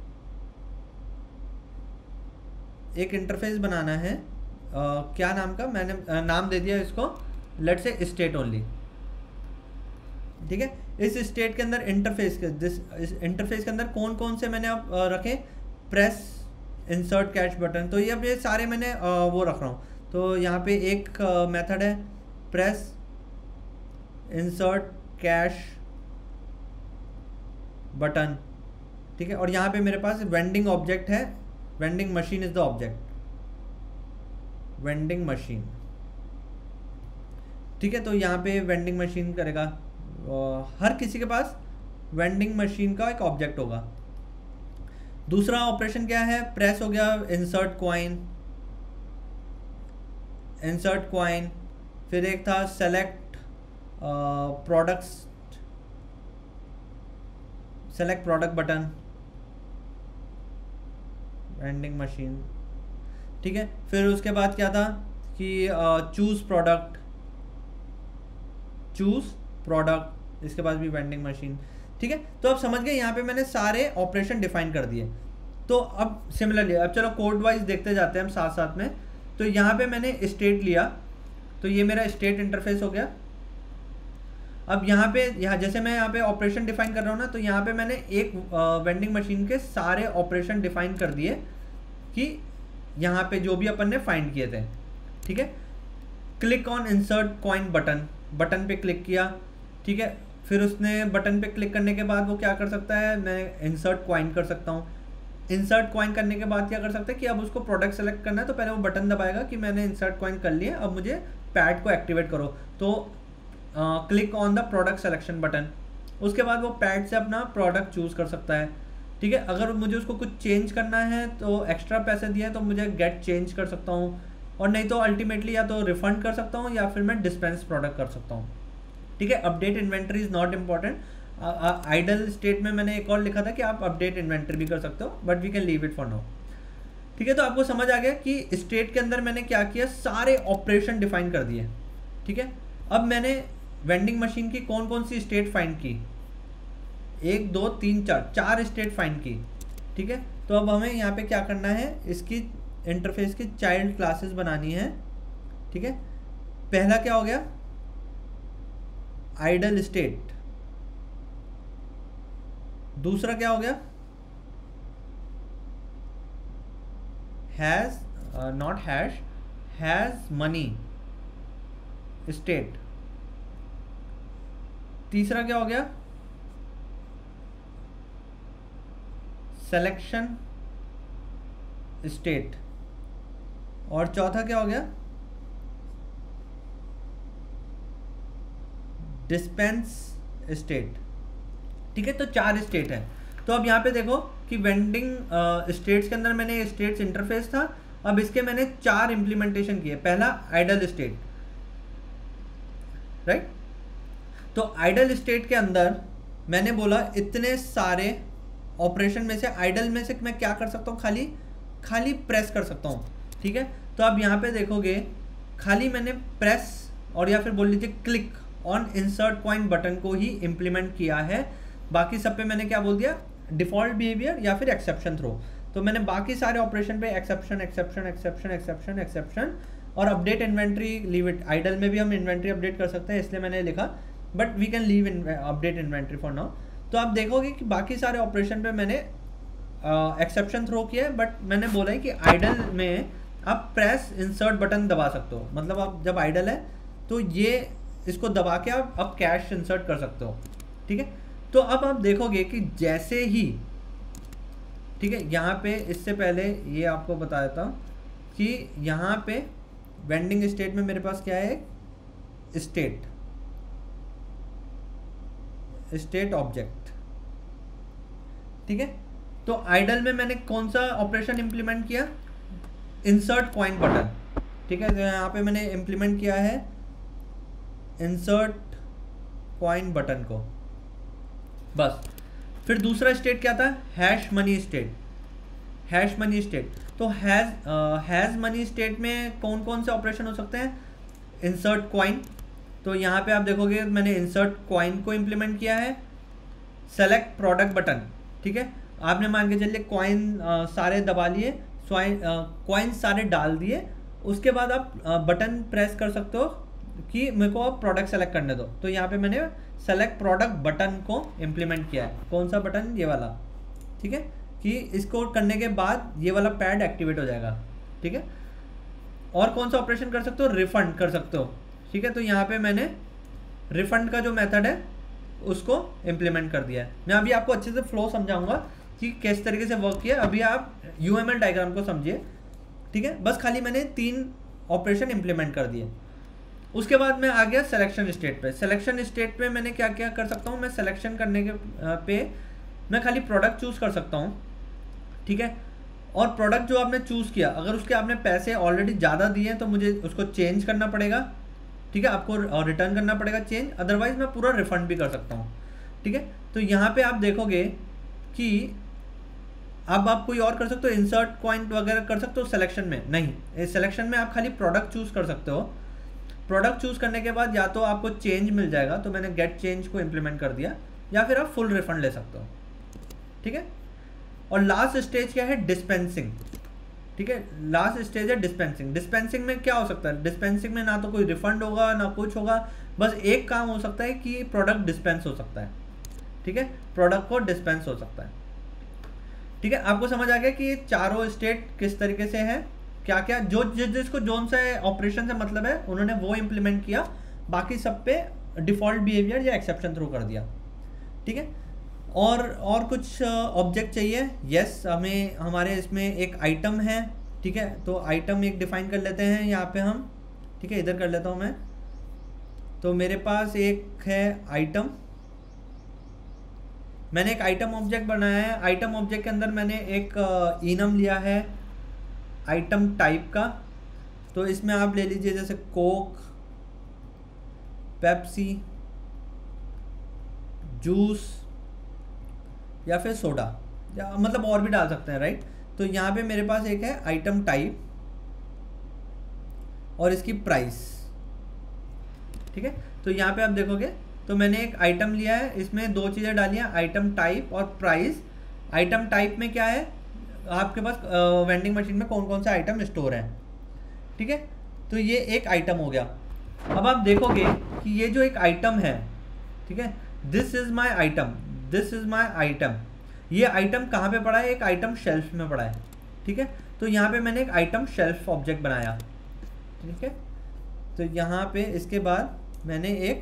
एक इंटरफेस बनाना है आ, क्या नाम का, मैंने आ, नाम दे दिया इसको, लेट्स से स्टेट ओनली। ठीक है, इस स्टेट के अंदर इंटरफेस के दिस इस इंटरफेस के अंदर कौन कौन से मैंने अब रखे, प्रेस, इंसर्ट, कैच बटन। तो ये अब ये सारे मैंने आ, वो रख रहा हूँ। तो यहाँ पे एक मेथड है प्रेस, इंसर्ट, कैश, बटन। ठीक है, और यहाँ पे मेरे पास वेंडिंग ऑब्जेक्ट है, vending machine is the object, vending machine. ठीक है, तो यहाँ पे वेंडिंग मशीन करेगा, हर किसी के पास वेंडिंग मशीन का एक ऑब्जेक्ट होगा। दूसरा ऑपरेशन क्या है, प्रेस हो गया, इंसर्ट क्वाइन, इंसर्ट क्वाइन। फिर एक था select products, select product button, vending machine. ठीक है, फिर उसके बाद क्या था कि चूज प्रोडक्ट, चूज प्रोडक्ट, इसके बाद भी वेंडिंग मशीन। ठीक है, तो अब समझ गए, यहाँ पे मैंने सारे ऑपरेशन डिफाइन कर दिए। तो अब सिमिलरली अब चलो कोड वाइज देखते जाते हैं हम साथ साथ में। तो यहाँ पे मैंने स्टेट लिया, तो ये मेरा स्टेट इंटरफेस हो गया। अब यहाँ पे यहाँ जैसे मैं यहाँ पे ऑपरेशन डिफाइन कर रहा हूँ ना, तो यहाँ पे मैंने एक वेंडिंग मशीन के सारे ऑपरेशन डिफाइन कर दिए कि यहाँ पे जो भी अपन ने फाइंड किए थे। ठीक है, click on insert coin button, button पे क्लिक किया। ठीक है, फिर उसने बटन पे क्लिक करने के बाद वो क्या कर सकता है, मैं इंसर्ट कॉइन कर सकता हूँ। इंसर्ट कॉइन करने के बाद क्या कर सकते हैं कि अब उसको प्रोडक्ट सेलेक्ट करना है, तो पहले वो बटन दबाएगा कि मैंने इंसर्ट कॉइन कर लिया, अब मुझे पैड को एक्टिवेट करो, तो click on the product selection button. उसके बाद वो पैड से अपना प्रोडक्ट चूज़ कर सकता है। ठीक है, अगर मुझे उसको कुछ चेंज करना है तो एक्स्ट्रा पैसे दिए तो मुझे गेट चेंज कर सकता हूँ, और नहीं तो अल्टीमेटली या तो रिफंड कर सकता हूँ या फिर मैं डिस्पेंस प्रोडक्ट कर सकता हूँ। ठीक है, update inventory is not important. Idle state में मैंने एक और लिखा था कि आप अपडेट इन्वेंट्री भी कर सकते हो, but we can leave it for now. ठीक है, तो आपको समझ आ गया कि स्टेट के अंदर मैंने क्या किया, सारे ऑपरेशन डिफाइन कर दिए। ठीक है, अब मैंने वेंडिंग मशीन की कौन कौन सी स्टेट फाइंड की, एक दो तीन चार चार स्टेट फाइंड की। ठीक है, तो अब हमें यहाँ पे क्या करना है, इसकी इंटरफेस की चाइल्ड क्लासेस बनानी है। ठीक है, पहला क्या हो गया, आइडल स्टेट। दूसरा क्या हो गया, has not hash, has money state. तीसरा क्या हो गया, सिलेक्शन स्टेट। और चौथा क्या हो गया, डिस्पेंस स्टेट। ठीक है, तो चार स्टेट है। तो अब यहाँ पे देखो कि वेंडिंग स्टेट्स के अंदर मैंने स्टेट्स इंटरफेस था, अब इसके मैंने चार इंप्लीमेंटेशन किए। पहला आइडल स्टेट, राइट। तो आइडल स्टेट के अंदर मैंने बोला इतने सारे ऑपरेशन में से आइडल में से मैं क्या कर सकता हूँ, खाली खाली प्रेस कर सकता हूँ। ठीक है, तो अब यहाँ पे देखोगे खाली मैंने प्रेस और या फिर बोल लीजिए click on insert coin button को ही इम्प्लीमेंट किया है। बाकी सब पे मैंने क्या बोल दिया, डिफ़ॉल्ट बिहेवियर या फिर एक्सेप्शन थ्रो। तो मैंने बाकी सारे ऑपरेशन पे exception exception exception exception exception और अपडेट इन्वेंट्री लीव इट। आइडल में भी हम इन्वेंट्री अपडेट कर सकते हैं, इसलिए मैंने लिखा, but we can leave in update inventory for now. तो आप देखोगे कि बाकी सारे ऑपरेशन पे मैंने एक्सेप्शन थ्रो किया है, बट मैंने बोला है कि आइडल में आप प्रेस इंसर्ट बटन दबा सकते हो, मतलब आप जब आइडल है तो ये इसको दबा के आप अब कैश इंसर्ट कर सकते हो, ठीक है। तो अब आप देखोगे कि जैसे ही, ठीक है, यहाँ पे इससे पहले ये आपको बता देता हूँ कि यहाँ पे वेंडिंग स्टेट में मेरे पास क्या है, स्टेट स्टेट ऑब्जेक्ट, ठीक है। तो आइडल में मैंने कौन सा ऑपरेशन इंप्लीमेंट किया, इंसर्ट कॉइन बटन, ठीक है। तो यहाँ पे मैंने इंप्लीमेंट किया है इंसर्ट कॉइन बटन को, बस। फिर दूसरा स्टेट क्या था, hash money state, hash money state. तो हैज हैज मनी स्टेट में कौन कौन से ऑपरेशन हो सकते हैं, इंसर्ट कॉइन। तो यहाँ पे आप देखोगे मैंने इंसर्ट कॉइन को इम्प्लीमेंट किया है, सेलेक्ट प्रोडक्ट बटन, ठीक है। आपने मान के चलिए कॉइन सारे दबा लिए, कॉइन सारे डाल दिए, उसके बाद आप बटन प्रेस कर सकते हो कि मेरे को आप प्रोडक्ट सेलेक्ट करने दो। तो यहाँ पे मैंने सेलेक्ट प्रोडक्ट बटन को इम्प्लीमेंट किया है, कौन सा बटन, ये वाला, ठीक है, कि इसको करने के बाद ये वाला पैड एक्टिवेट हो जाएगा, ठीक है। और कौन सा ऑपरेशन कर सकते हो, रिफंड कर सकते हो, ठीक है। तो यहाँ पे मैंने रिफंड का जो मेथड है उसको इम्प्लीमेंट कर दिया है। मैं अभी आपको अच्छे से फ्लो समझाऊंगा कि किस तरीके से वर्क किया, अभी आप यूएमएल डायग्राम को समझिए, ठीक है। बस खाली मैंने तीन ऑपरेशन इम्प्लीमेंट कर दिए। उसके बाद मैं आ गया सिलेक्शन स्टेट पे। सिलेक्शन स्टेट में मैंने क्या क्या कर सकता हूँ, मैं सिलेक्शन करने के पे मैं खाली प्रोडक्ट चूज़ कर सकता हूँ, ठीक है। और प्रोडक्ट जो आपने चूज़ किया, अगर उसके आपने पैसे ऑलरेडी ज़्यादा दिए हैं तो मुझे उसको चेंज करना पड़ेगा, ठीक है, आपको रिटर्न करना पड़ेगा चेंज, अदरवाइज मैं पूरा रिफंड भी कर सकता हूँ, ठीक है। तो यहाँ पे आप देखोगे कि अब आप कोई और कर सकते हो, इंसर्ट कॉइन वगैरह कर सकते हो सिलेक्शन में, नहीं, सिलेक्शन में आप खाली प्रोडक्ट चूज़ कर सकते हो। प्रोडक्ट चूज़ करने के बाद या तो आपको चेंज मिल जाएगा, तो मैंने गेट चेंज को इम्प्लीमेंट कर दिया, या फिर आप फुल रिफंड ले सकते हो, ठीक है। और लास्ट स्टेज क्या है, डिस्पेंसिंग, ठीक है। लास्ट स्टेज है डिस्पेंसिंग। डिस्पेंसिंग में क्या हो सकता है, डिस्पेंसिंग में ना तो कोई रिफंड होगा ना कुछ होगा, बस एक काम हो सकता है कि प्रोडक्ट डिस्पेंस हो सकता है, ठीक है, प्रोडक्ट को डिस्पेंस हो सकता है, ठीक है। आपको समझ आ गया कि ये चारों स्टेट किस तरीके से है, क्या क्या, जो जिस जिसको जोन से ऑपरेशन से मतलब है उन्होंने वो इम्प्लीमेंट किया, बाकी सब पे डिफ़ॉल्ट बिहेवियर या एक्सेप्शन थ्रो कर दिया, ठीक है। और और कुछ ऑब्जेक्ट चाहिए, यस, हमें हमारे इसमें एक आइटम है, ठीक है। तो आइटम एक डिफाइन कर लेते हैं यहाँ पे हम, ठीक है, इधर कर लेता हूँ मैं। तो मेरे पास एक है आइटम, मैंने एक आइटम ऑब्जेक्ट बनाया है। आइटम ऑब्जेक्ट के अंदर मैंने एक इनम लिया है आइटम टाइप का। तो इसमें आप ले लीजिए जैसे कोक, पेप्सी, जूस या फिर सोडा, या मतलब और भी डाल सकते हैं, राइट। तो यहाँ पे मेरे पास एक है आइटम टाइप और इसकी प्राइस, ठीक है। तो यहाँ पे आप देखोगे तो मैंने एक आइटम लिया है, इसमें दो चीज़ें डाली हैं, आइटम टाइप और प्राइस। आइटम टाइप में क्या है, आपके पास वेंडिंग मशीन में कौन कौन सा आइटम स्टोर है, ठीक है। तो ये एक आइटम हो गया। अब आप देखोगे कि ये जो एक आइटम है, ठीक है, this is my item, this is my item. ये आइटम कहाँ पे पड़ा है, एक आइटम शेल्फ में पड़ा है, ठीक है। तो यहाँ पे मैंने एक आइटम शेल्फ ऑब्जेक्ट बनाया, ठीक है। तो यहाँ पे इसके बाद मैंने एक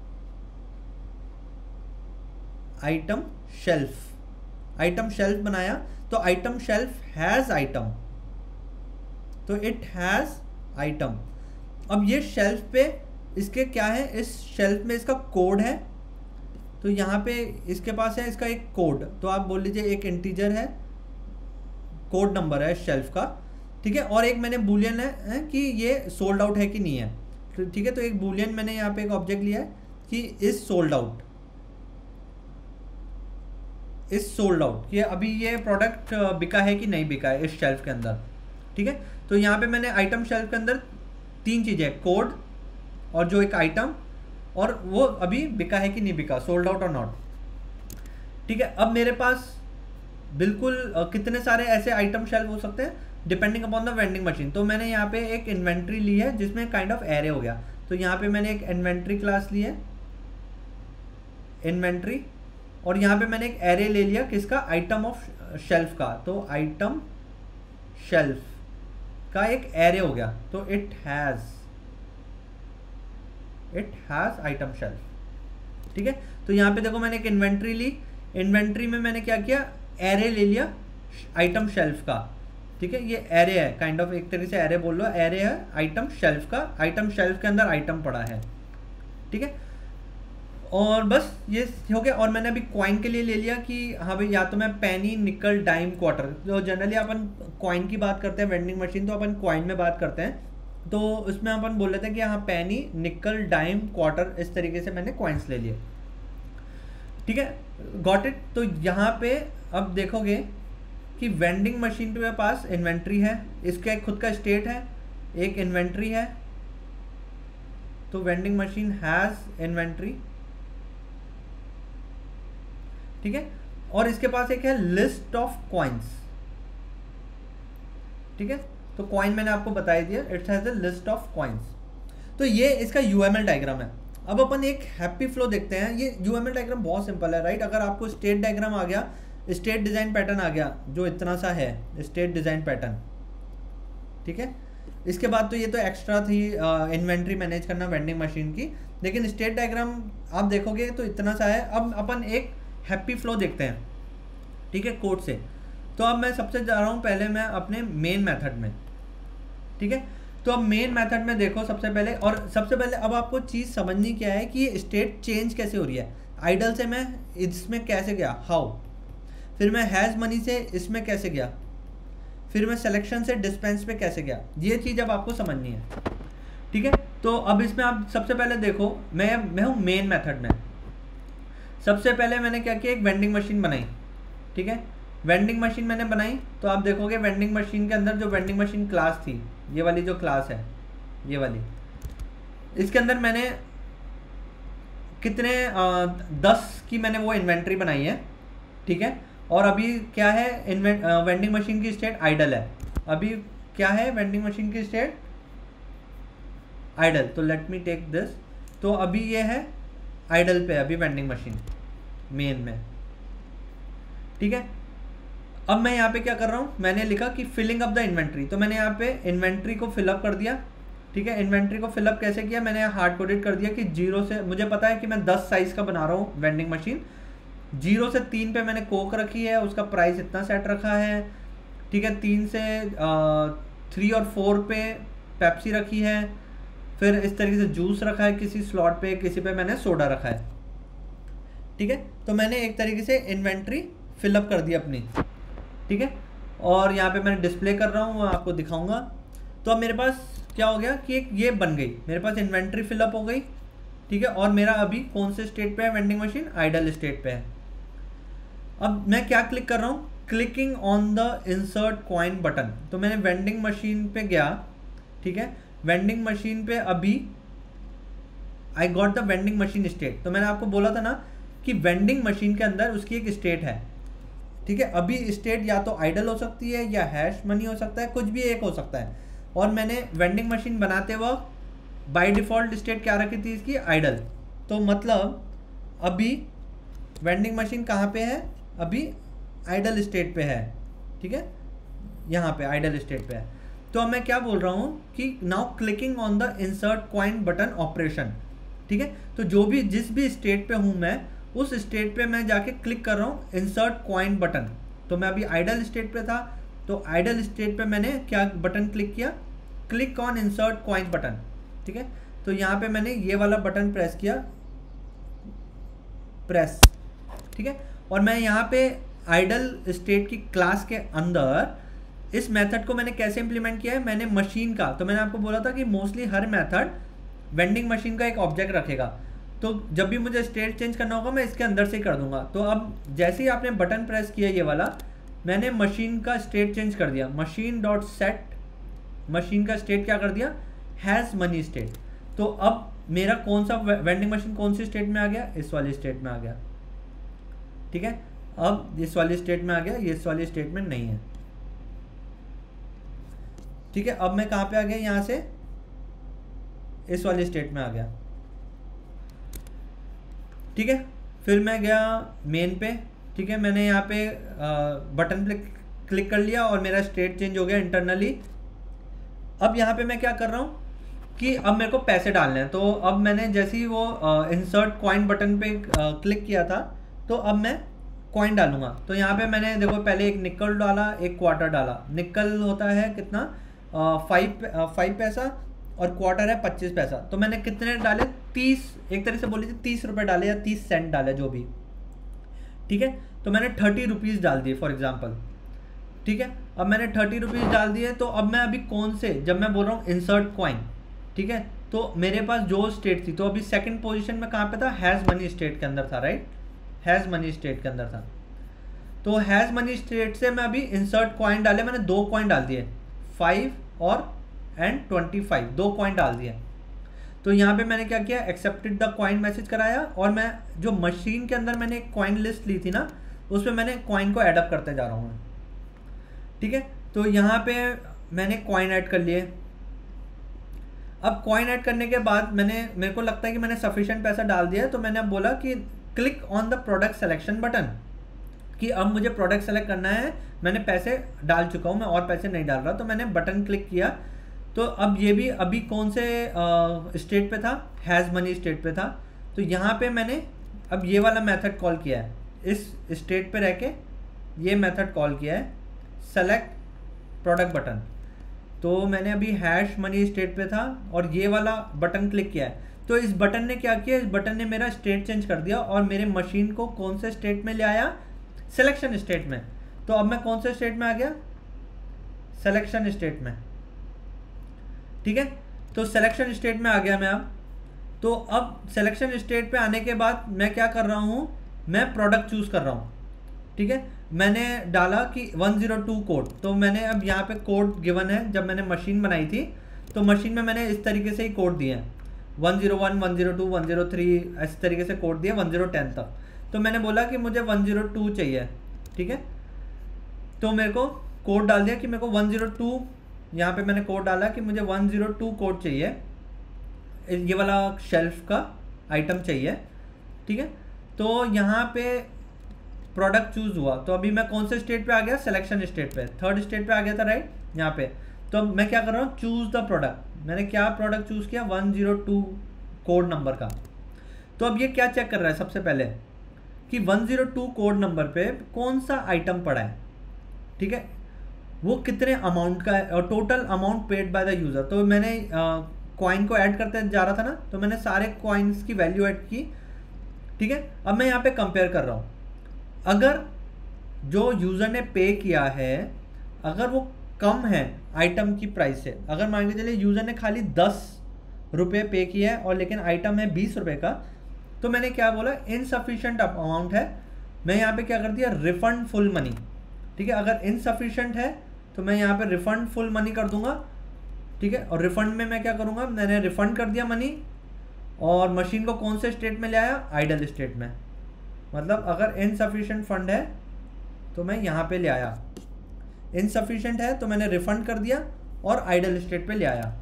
आइटम शेल्फ आइटम शेल्फ बनाया। तो आइटम शेल्फ हैज़ आइटम, तो इट हैज़ आइटम। अब ये शेल्फ पे इसके क्या है, इस शेल्फ में इसका कोड है। तो यहाँ पे इसके पास है इसका एक कोड, तो आप बोल लीजिए एक इंटीजर है, कोड नंबर है शेल्फ का, ठीक है। और एक मैंने बूलियन है, है कि ये सोल्ड आउट है कि नहीं है, ठीक है। तो एक बूलियन मैंने यहाँ पे एक ऑब्जेक्ट लिया है कि is sold out, is sold out, कि अभी ये प्रोडक्ट बिका है कि नहीं बिका है इस शेल्फ के अंदर, ठीक है। तो यहाँ पे मैंने आइटम शेल्फ के अंदर तीन चीज़ें, कोड और जो एक आइटम, और वो अभी बिका है कि नहीं बिका, सोल्ड आउट और नॉट, ठीक है। अब मेरे पास बिल्कुल कितने सारे ऐसे आइटम शेल्फ हो सकते हैं depending upon the vending machine. तो मैंने यहाँ पे एक इन्वेंट्री ली है जिसमें काइंड ऑफ एरे हो गया। तो यहाँ पे मैंने एक इन्वेंट्री क्लास ली है, इन्वेंट्री, और यहाँ पे मैंने एक एरे ले लिया किसका, आइटम ऑफ शेल्फ का, तो आइटम शेल्फ का एक एरे हो गया, तो it has it has item shelf. ठीक है, तो यहाँ पे देखो मैंने एक इन्वेंट्री ली, इन्वेंट्री में मैंने क्या किया, एरे ले लिया आइटम शेल्फ का। ठीक है, ये एरे है, काइंड ऑफ एक तरीके से एरे बोल लो, एरे है आइटम शेल्फ का, आइटम शेल्फ के अंदर आइटम पड़ा है। ठीक है, और बस ये हो गया। और मैंने अभी कॉइन के लिए ले लिया कि हाँ भाई या तो मैं पेनी, निकल, डाइम, क्वार्टर, जो जनरली अपन कॉइन की बात करते हैं वेंडिंग मशीन, तो अपन कॉइन में बात करते हैं, तो उसमें अपन बोल लेते हैं कि हाँ पेनी, निकल, डाइम, क्वार्टर, इस तरीके से मैंने कॉइन्स ले लिए। ठीक है, गॉट इट। तो यहाँ पे अब देखोगे कि वेंडिंग मशीन के पास इन्वेंट्री है, इसका एक खुद का स्टेट है, एक इन्वेंट्री है, तो वेंडिंग मशीन हैज़ इन्वेंट्री। ठीक है, और इसके पास एक है लिस्ट ऑफ कॉइन्स। ठीक है, तो कॉइन मैंने आपको बता ही दिया, it has a list of coins. तो ये इसका यूएमएल डायग्राम है। अब अपन एक हैप्पी फ्लो देखते हैं। ये यूएमएल डायग्राम बहुत सिंपल है, राइट। अगर आपको स्टेट डायग्राम आ गया, स्टेट डिजाइन पैटर्न आ गया, जो इतना सा है स्टेट डिजाइन पैटर्न, ठीक है, इसके बाद तो ये तो एक्स्ट्रा थी इन्वेंट्री मैनेज करना वेंडिंग मशीन की, लेकिन स्टेट डायग्राम आप देखोगे तो इतना सा है। अब अपन एक हैप्पी फ्लो देखते हैं, ठीक है, कोड से। तो अब मैं सबसे जा रहा हूँ पहले मैं अपने मेन मेथड में। ठीक है, तो अब मेन मेथड में देखो सबसे पहले, और सबसे पहले अब आपको चीज़ समझनी क्या है कि ये स्टेट चेंज कैसे हो रही है। आइडल से मैं इसमें कैसे गया, हाउ, फिर मैं हैज़ मनी से इसमें कैसे गया, फिर मैं सिलेक्शन से डिस्पेंस पे कैसे गया, ये चीज़ अब आपको समझनी है। ठीक है, तो अब इसमें आप सबसे पहले देखो, मैं मैं हूँ मेन मेथड में। सबसे पहले मैंने क्या किया, एक वेंडिंग मशीन बनाई। ठीक है, वेंडिंग मशीन मैंने बनाई, तो आप देखोगे वेंडिंग मशीन के अंदर जो वेंडिंग मशीन क्लास थी, ये वाली जो क्लास है, ये वाली, इसके अंदर मैंने कितने आ, दस की मैंने वो इन्वेंट्री बनाई है। ठीक है, और अभी क्या है, इन्वेंट वेंडिंग मशीन की स्टेट आइडल है। अभी क्या है वेंडिंग मशीन की स्टेट, आइडल। तो लेट मी टेक दिस, तो अभी ये है आइडल पे अभी वेंडिंग मशीन मेन में। ठीक है, अब मैं यहाँ पे क्या कर रहा हूँ, मैंने लिखा कि फिलिंग अप द इन्वेंट्री, तो मैंने यहाँ पे इन्वेंट्री को फिलअप कर दिया। ठीक है, इन्वेंट्री को फिलअप कैसे किया, मैंने हार्ड कोडेड कर दिया कि जीरो से, मुझे पता है कि मैं दस साइज का बना रहा हूँ वेंडिंग मशीन, जीरो से तीन पे मैंने कोक रखी है, उसका प्राइस इतना सेट रखा है। ठीक है, तीन से थ्री और फोर पे पेप्सी रखी है, फिर इस तरीके से जूस रखा है किसी स्लॉट पे, किसी पे मैंने सोडा रखा है। ठीक है, तो मैंने एक तरीके से इन्वेंट्री फिलअप कर दी अपनी। ठीक है, और यहाँ पे मैंने डिस्प्ले कर रहा हूँ, मैं आपको दिखाऊंगा। तो अब मेरे पास क्या हो गया कि एक ये बन गई, मेरे पास इन्वेंट्री फिलअप हो गई। ठीक है, और मेरा अभी कौन से स्टेट पे है वेंडिंग मशीन, आइडल स्टेट पे है। अब मैं क्या क्लिक कर रहा हूँ, clicking on the insert coin button. तो मैंने वेंडिंग मशीन पे गया। ठीक है, वेंडिंग मशीन पे अभी I got the vending machine state. तो मैंने आपको बोला था ना कि वेंडिंग मशीन के अंदर उसकी एक स्टेट है। ठीक है, अभी स्टेट या तो आइडल हो सकती है या हैश मनी हो सकता है, कुछ भी एक हो सकता है। और मैंने वेंडिंग मशीन बनाते वक्त बाय डिफ़ॉल्ट स्टेट क्या रखी थी इसकी, आइडल। तो मतलब अभी वेंडिंग मशीन कहाँ पे है, अभी आइडल स्टेट पे है। ठीक है, यहाँ पे आइडल स्टेट पे है। तो अब मैं क्या बोल रहा हूँ कि now clicking on the insert coin button operation. ठीक है, तो जो भी जिस भी स्टेट पे हूँ मैं, उस स्टेट पे मैं जाके क्लिक कर रहा हूँ इंसर्ट कॉइन बटन। तो मैं अभी आइडल स्टेट पे था, तो आइडल स्टेट पे मैंने क्या बटन क्लिक किया, click on insert coin button. ठीक है, तो यहाँ पे मैंने ये वाला बटन प्रेस किया, प्रेस। ठीक है, और मैं यहाँ पे आइडल स्टेट की क्लास के अंदर इस मेथड को मैंने कैसे इंप्लीमेंट किया है, मैंने मशीन का, तो मैंने आपको बोला था कि मोस्टली हर मेथड वेंडिंग मशीन का एक ऑब्जेक्ट रखेगा। तो जब भी मुझे स्टेट चेंज करना होगा मैं इसके अंदर से ही कर दूंगा। तो अब जैसे ही आपने बटन प्रेस किया ये वाला, मैंने मशीन का स्टेट चेंज कर दिया, मशीन डॉट सेट, मशीन का स्टेट क्या कर दिया, हैज़ मनी स्टेट। तो अब मेरा कौन सा वेंडिंग मशीन कौन सी स्टेट में आ गया, इस वाली स्टेट में आ गया। ठीक है, अब इस वाली स्टेट में आ गया, ये इस वाली स्टेट में नहीं है। ठीक है, अब मैं कहाँ पे आ गया, यहाँ से इस वाली स्टेट में आ गया। ठीक है, फिर मैं गया मेन पे, ठीक है, मैंने यहाँ पे बटन पे क्लिक कर लिया और मेरा स्टेट चेंज हो गया इंटरनली। अब यहाँ पे मैं क्या कर रहा हूँ कि अब मेरे को पैसे डालने हैं, तो अब मैंने जैसे ही वो इंसर्ट कॉइन बटन पे क्लिक किया था, तो अब मैं कॉइन डालूंगा। तो यहाँ पे मैंने देखो पहले एक निकल डाला, एक क्वार्टर डाला। निकल होता है कितना, फाइव फाइव पैसा, और क्वार्टर है पच्चीस पैसा। तो मैंने कितने डाले, तीस, एक तरह से बोल लीजिए तीस रुपये डाले या तीस सेंट डाले, जो भी, ठीक है। तो मैंने थर्टी रुपीज़ डाल दिए फॉर एग्जांपल, ठीक है। अब मैंने थर्टी रुपीज़ डाल दिए, तो अब मैं अभी कौन से, जब मैं बोल रहा हूँ इंसर्ट कॉइन, ठीक है, तो मेरे पास जो स्टेट थी, तो अभी सेकंड पोजीशन में कहाँ पे था, हैज़ मनी स्टेट के अंदर था, राइट, हैज़ मनी स्टेट के अंदर था। तो हैज़ मनी स्टेट से मैं अभी इंसर्ट कॉइन डाले, मैंने दो कॉइन डाल दिए, फाइव और एंड ट्वेंटी फाइव, दो कॉइन डाल दिए। तो यहाँ पे मैंने क्या किया, एक्सेप्टेड द कॉइन मैसेज कराया, और मैं जो मशीन के अंदर मैंने एक कॉइन लिस्ट ली थी ना, उसमें मैंने कॉइन को एडअप करते जा रहा हूँ, ठीक है। तो यहाँ पे मैंने कॉइन ऐड कर लिए। अब कॉइन ऐड करने के बाद मैंने, मेरे को लगता है कि मैंने सफिशिएंट पैसा डाल दिया है, तो मैंने अब बोला कि click on the product selection button, कि अब मुझे प्रोडक्ट सेलेक्ट करना है, मैंने पैसे डाल चुका हूँ, मैं और पैसे नहीं डाल रहा। तो मैंने बटन क्लिक किया, तो अब ये भी अभी कौन से स्टेट पे था, हैज़ मनी स्टेट पे था। तो यहाँ पे मैंने अब ये वाला मेथड कॉल किया है, इस स्टेट पे रह के ये मेथड कॉल किया है, सेलेक्ट प्रोडक्ट बटन। तो मैंने अभी हैश मनी स्टेट पे था और ये वाला बटन क्लिक किया है। तो इस बटन ने क्या किया, इस बटन ने मेरा स्टेट चेंज कर दिया और मेरे मशीन को कौन से स्टेट में ले आया, सिलेक्शन स्टेट में। तो अब मैं कौन से स्टेट में आ गया, सिलेक्शन स्टेट में, ठीक है। तो सिलेक्शन स्टेट में आ गया मैं अब। तो अब सिलेक्शन स्टेट पे आने के बाद मैं क्या कर रहा हूँ, मैं प्रोडक्ट चूज कर रहा हूँ, ठीक है। मैंने डाला कि वन ज़ीरो टू कोड, तो मैंने अब यहाँ पे कोड गिवन है, जब मैंने मशीन बनाई थी तो मशीन में मैंने इस तरीके से ही कोड दिए हैं, one zero one, one zero two, one zero three, इस तरीके से कोड दिए वन ज़ीरो टेन तक। तो मैंने बोला कि मुझे वन ज़ीरो टू चाहिए, ठीक है। तो मेरे को कोड डाल दिया कि मेरे को वन ज़ीरो टू, यहाँ पे मैंने कोड डाला कि मुझे वन ज़ीरो टू कोड चाहिए, ये वाला शेल्फ का आइटम चाहिए, ठीक है। तो यहाँ पे प्रोडक्ट चूज हुआ, तो अभी मैं कौन से स्टेट पे आ गया, सिलेक्शन स्टेट पे, थर्ड स्टेट पे आ गया था, राइट, यहाँ पे। तो अब मैं क्या कर रहा हूँ, चूज द प्रोडक्ट। मैंने क्या प्रोडक्ट चूज किया, one zero two code number का। तो अब ये क्या चेक कर रहा है सबसे पहले कि one zero two code number पे कौन सा आइटम पड़ा है, ठीक है, वो कितने अमाउंट का है और total amount paid by the user. तो मैंने कॉइन को ऐड करते जा रहा था ना, तो मैंने सारे कॉइन्स की वैल्यू ऐड की, ठीक है। अब मैं यहाँ पे कंपेयर कर रहा हूँ, अगर जो यूज़र ने पे किया है अगर वो कम है आइटम की प्राइस से, अगर मान के चलिए यूज़र ने खाली दस रुपये पे किया है और लेकिन आइटम है बीस रुपये का, तो मैंने क्या बोला, इनसफिशिएंट अमाउंट है, मैं यहाँ पे क्या कर दिया, रिफंड फुल मनी, ठीक है। अगर इनसफिशिएंट है तो मैं यहाँ पे रिफंड फुल मनी कर दूंगा, ठीक है। और रिफंड में मैं क्या करूँगा, मैंने रिफंड कर दिया मनी और मशीन को कौन से स्टेट में ले आया, आइडल स्टेट में। मतलब अगर इनसफिशिएंट फंड है तो मैं यहाँ पे ले आया, इनसफिशिएंट है तो मैंने रिफंड कर दिया और आइडल स्टेट पे ले आया।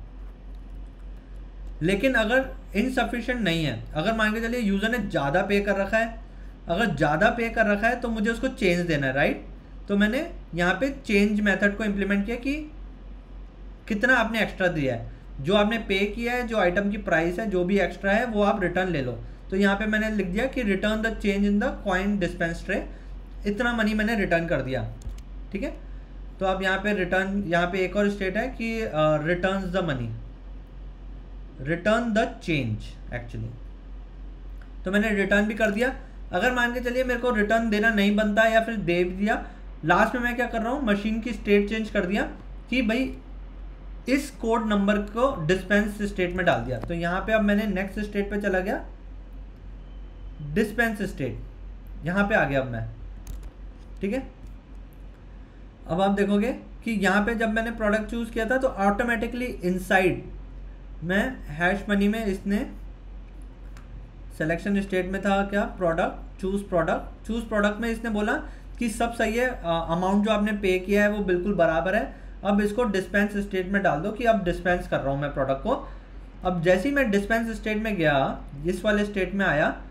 लेकिन अगर इनसफिशिएंट नहीं है, अगर मान के चलिए यूज़र ने ज़्यादा पे कर रखा है, अगर ज़्यादा पे कर रखा है तो मुझे उसको चेंज देना है, राइट। तो मैंने यहाँ पे चेंज मेथड को इम्प्लीमेंट किया कि कितना आपने एक्स्ट्रा दिया है, जो आपने पे किया है, जो आइटम की प्राइस है, जो भी एक्स्ट्रा है वो आप रिटर्न ले लो। तो यहाँ पे मैंने लिख दिया कि return the change in the coin dispense tray, इतना मनी मैंने रिटर्न कर दिया, ठीक है। तो अब यहाँ पे रिटर्न, यहाँ पे एक और स्टेट है कि return the money, return the change actually. तो मैंने रिटर्न भी कर दिया। अगर मान के चलिए मेरे को रिटर्न देना नहीं बनता या फिर दे दिया, लास्ट में मैं क्या कर रहा हूँ, मशीन की स्टेट चेंज कर दिया कि भाई इस कोड नंबर को डिस्पेंस स्टेट में डाल दिया। तो यहाँ पे अब मैंने नेक्स्ट स्टेट पे चला गया, डिस्पेंस स्टेट, यहाँ पे आ गया अब मैं, ठीक है। अब आप देखोगे कि यहाँ पे जब मैंने प्रोडक्ट चूज किया था तो ऑटोमेटिकली इनसाइड मैं हैश मनी में इसने सिलेक्शन स्टेट में था क्या, product, choose product, choose product में इसने बोला कि सब सही है, अमाउंट जो आपने पे किया है वो बिल्कुल बराबर है, अब इसको डिस्पेंस स्टेट में डाल दो कि अब डिस्पेंस कर रहा हूँ मैं प्रोडक्ट को। अब जैसे ही मैं डिस्पेंस स्टेट में गया, इस वाले स्टेट में आया,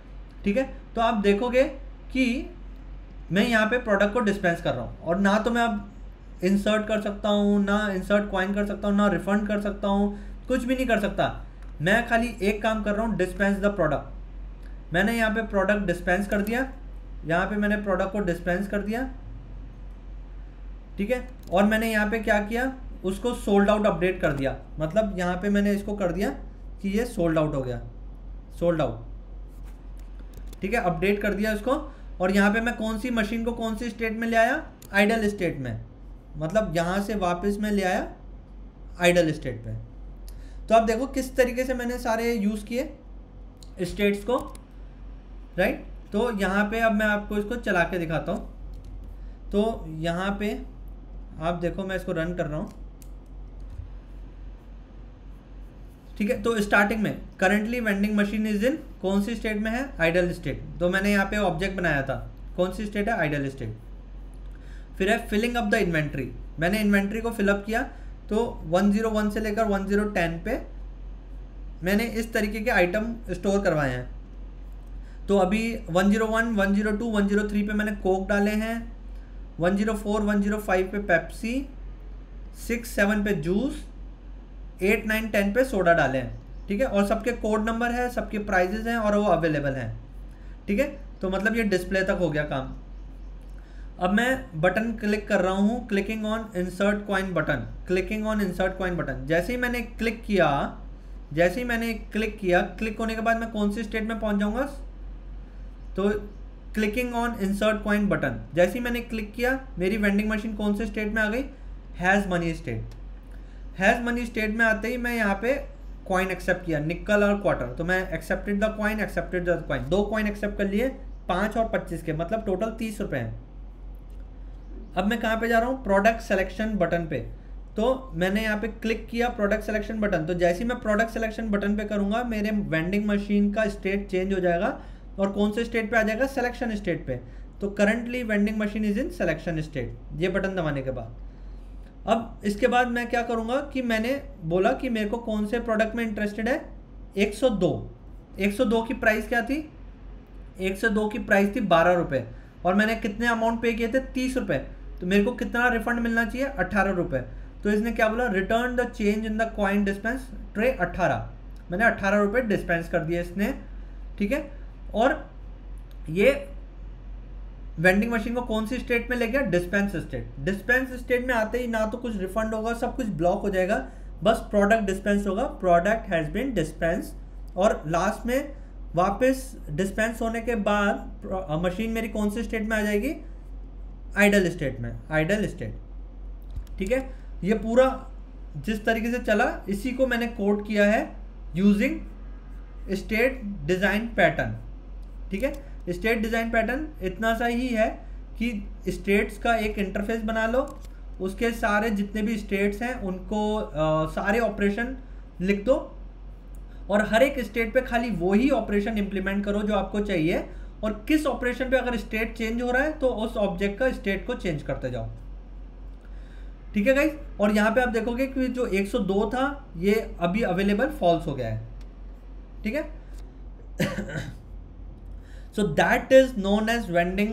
ठीक है। तो आप देखोगे कि मैं यहाँ पे प्रोडक्ट को डिस्पेंस कर रहा हूँ, और ना तो मैं अब इंसर्ट कर सकता हूँ, ना इंसर्ट कॉइन कर सकता हूँ, ना रिफंड कर सकता हूँ, कुछ भी नहीं कर सकता। मैं खाली एक काम कर रहा हूँ, डिस्पेंस द प्रोडक्ट। मैंने यहाँ पे प्रोडक्ट डिस्पेंस कर दिया, यहाँ पे मैंने प्रोडक्ट को डिस्पेंस कर दिया, ठीक है। और मैंने यहाँ पे क्या किया, उसको सोल्ड आउट अपडेट कर दिया, मतलब यहाँ पे मैंने इसको कर दिया कि ये सोल्ड आउट हो गया, सोल्ड आउट, ठीक है, अपडेट कर दिया इसको। और यहाँ पे मैं कौन सी मशीन को कौन सी स्टेट में ले आया, आइडल स्टेट में, मतलब यहाँ से वापस मैं ले आया आइडल स्टेट पे। तो आप देखो किस तरीके से मैंने सारे यूज़ किए स्टेट्स को, राइट। तो यहाँ पे अब मैं आपको इसको चला के दिखाता हूँ। तो यहाँ पे आप देखो, मैं इसको रन कर रहा हूँ, ठीक है। तो स्टार्टिंग में currently vending machine is in कौन सी स्टेट में है, आइडल स्टेट। तो मैंने यहाँ पे ऑब्जेक्ट बनाया था, कौन सी स्टेट है, आइडल स्टेट। फिर है फिलिंग अप द इन्वेंट्री, मैंने इन्वेंट्री को फिलअप किया। तो वन ज़ीरो वन से लेकर वन ज़ीरो टेन पे मैंने इस तरीके के आइटम स्टोर करवाए हैं। तो अभी one zero one, one zero two, one zero three पे मैंने कोक डाले हैं, one zero four, one zero five पे पेप्सी, सिक्स सेवन पे जूस, एट नाइन टेन पे सोडा डाले हैं, ठीक है। और सबके कोड नंबर है, सबके प्राइजेस हैं, और वो अवेलेबल हैं, ठीक है। तो मतलब ये डिस्प्ले तक हो गया काम। अब मैं बटन क्लिक कर रहा हूँ, clicking on insert coin button, clicking on insert coin button. जैसे ही मैंने क्लिक किया, जैसे ही मैंने क्लिक किया, क्लिक होने के बाद मैं कौन सी स्टेट में पहुँच जाऊँगा, तो clicking on insert coin button. जैसे ही मैंने क्लिक किया, मेरी वेंडिंग मशीन कौन से स्टेट में आ गई, has money state. Has money state में आते ही मैं यहाँ पे कॉइन एक्सेप्ट किया, निकल और क्वार्टर। तो मैं accepted the coin, accepted the coin, दो कॉइन एक्सेप्ट कर लिए, पाँच और पच्चीस के, मतलब टोटल तीस रुपये हैं। अब मैं कहाँ पे जा रहा हूँ, प्रोडक्ट सिलेक्शन बटन पे। तो मैंने यहाँ पे क्लिक किया प्रोडक्ट सिलेक्शन बटन। तो जैसे ही मैं प्रोडक्ट सिलेक्शन बटन पे करूँगा, मेरे वेंडिंग मशीन का स्टेट चेंज हो जाएगा, और कौन से स्टेट पे आ जाएगा, सिलेक्शन स्टेट पे। तो currently vending machine is in selection state, ये बटन दबाने के बाद। अब इसके बाद मैं क्या करूँगा कि मैंने बोला कि मेरे को कौन से प्रोडक्ट में इंटरेस्टेड है, एक सौ दो। एक सौ दो की प्राइस क्या थी, एक सौ दो की प्राइस थी बारह रुपये, और मैंने कितने अमाउंट पे किए थे, तीस रुपये। तो मेरे को कितना रिफंड मिलना चाहिए, अट्ठारह रुपये। तो इसने क्या बोला, return the change in the coin dispense tray अट्ठारह। मैंने अट्ठारह रुपये डिस्पेंस कर दिए इसने, ठीक है। और ये वेंडिंग मशीन को कौन सी स्टेट में ले गया, डिस्पेंस स्टेट। डिस्पेंस स्टेट में आते ही ना तो कुछ रिफंड होगा, सब कुछ ब्लॉक हो जाएगा, बस प्रोडक्ट डिस्पेंस होगा, प्रोडक्ट हैज़ बीन डिस्पेंस। और लास्ट में वापस डिस्पेंस होने के बाद मशीन मेरी कौन सी स्टेट में आ जाएगी, आइडल स्टेट में, आइडल स्टेट, ठीक है। ये पूरा जिस तरीके से चला, इसी को मैंने कोड किया है यूजिंग स्टेट डिज़ाइन पैटर्न, ठीक है। स्टेट डिज़ाइन पैटर्न इतना सा ही है कि स्टेट्स का एक इंटरफेस बना लो, उसके सारे जितने भी स्टेट्स हैं उनको आ, सारे ऑपरेशन लिख दो, और हर एक स्टेट पे खाली वही ऑपरेशन इंप्लीमेंट करो जो आपको चाहिए, और किस ऑपरेशन पे अगर स्टेट चेंज हो रहा है तो उस ऑब्जेक्ट का स्टेट को चेंज करते जाओ, ठीक है गाइस। और यहाँ पे आप देखोगे कि जो एक सौ दो था ये अभी अवेलेबल फॉल्स हो गया है, ठीक है। So that is known as vending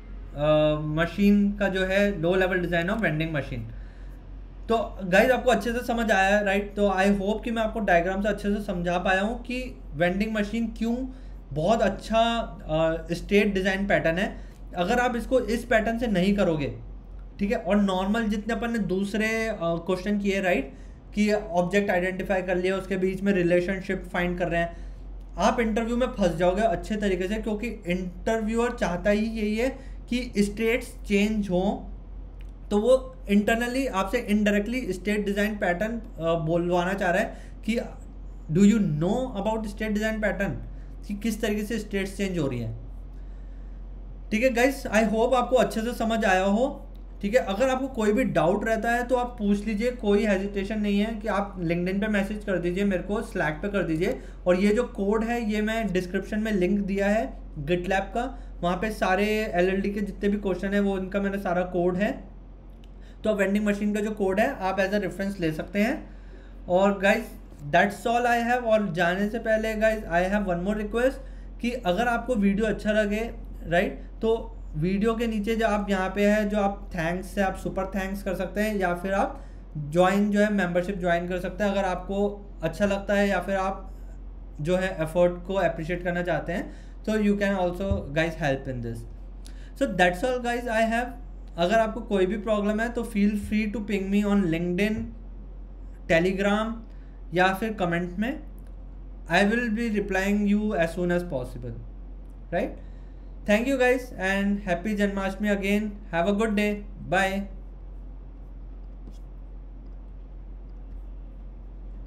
machine का जो है low level design of vending machine. तो गाइज आपको अच्छे से समझ आया है, राइट। तो आई होप कि मैं आपको डायग्राम से अच्छे से समझा पाया हूँ कि वेंडिंग मशीन क्यों बहुत अच्छा स्टेट डिज़ाइन पैटर्न है। अगर आप इसको इस पैटर्न से नहीं करोगे, ठीक है, और नॉर्मल जितने अपन ने दूसरे क्वेश्चन uh, किए, राइट, कि ऑब्जेक्ट आइडेंटिफाई कर लिया, उसके बीच में रिलेशनशिप फाइंड कर रहे हैं, आप इंटरव्यू में फंस जाओगे अच्छे तरीके से, क्योंकि इंटरव्यूअर चाहता ही यही है कि स्टेट्स चेंज हो। तो वो इंटरनली आपसे इनडायरेक्टली स्टेट डिज़ाइन पैटर्न बोलवाना चाह रहा है कि do you know about state design pattern, कि किस तरीके से स्टेट्स चेंज हो रही है, ठीक है गाइस। आई होप आपको अच्छे से समझ आया हो, ठीक है। अगर आपको कोई भी डाउट रहता है तो आप पूछ लीजिए, कोई हेजिटेशन नहीं है कि आप लिंक्डइन पे मैसेज कर दीजिए, मेरे को स्लैक पे कर दीजिए। और ये जो कोड है ये मैं डिस्क्रिप्शन में लिंक दिया है गिटलैब का, वहाँ पे सारे एलएलडी के जितने भी क्वेश्चन है वो इनका मैंने सारा कोड है। तो वेंडिंग मशीन का जो कोड है आप एज अ रेफरेंस ले सकते हैं। और guys that's all I have. और जाने से पहले guys I have one more request कि अगर आपको वीडियो अच्छा लगे, राइट, तो वीडियो के नीचे जो आप यहाँ पे है जो आप थैंक्स से आप सुपर थैंक्स कर सकते हैं, या फिर आप ज्वाइन जो है मेंबरशिप ज्वाइन कर सकते हैं अगर आपको अच्छा लगता है, या फिर आप जो है एफर्ट को अप्रिशिएट करना चाहते हैं, तो you can also guys help in this. So that's all guys I have. अगर आपको कोई भी प्रॉब्लम है तो feel free to ping me on LinkedIn, Telegram या फिर कमेंट में। I will be replying you as soon as possible, right. Thank you guys and happy Janmashtami again. Have a good day. Bye.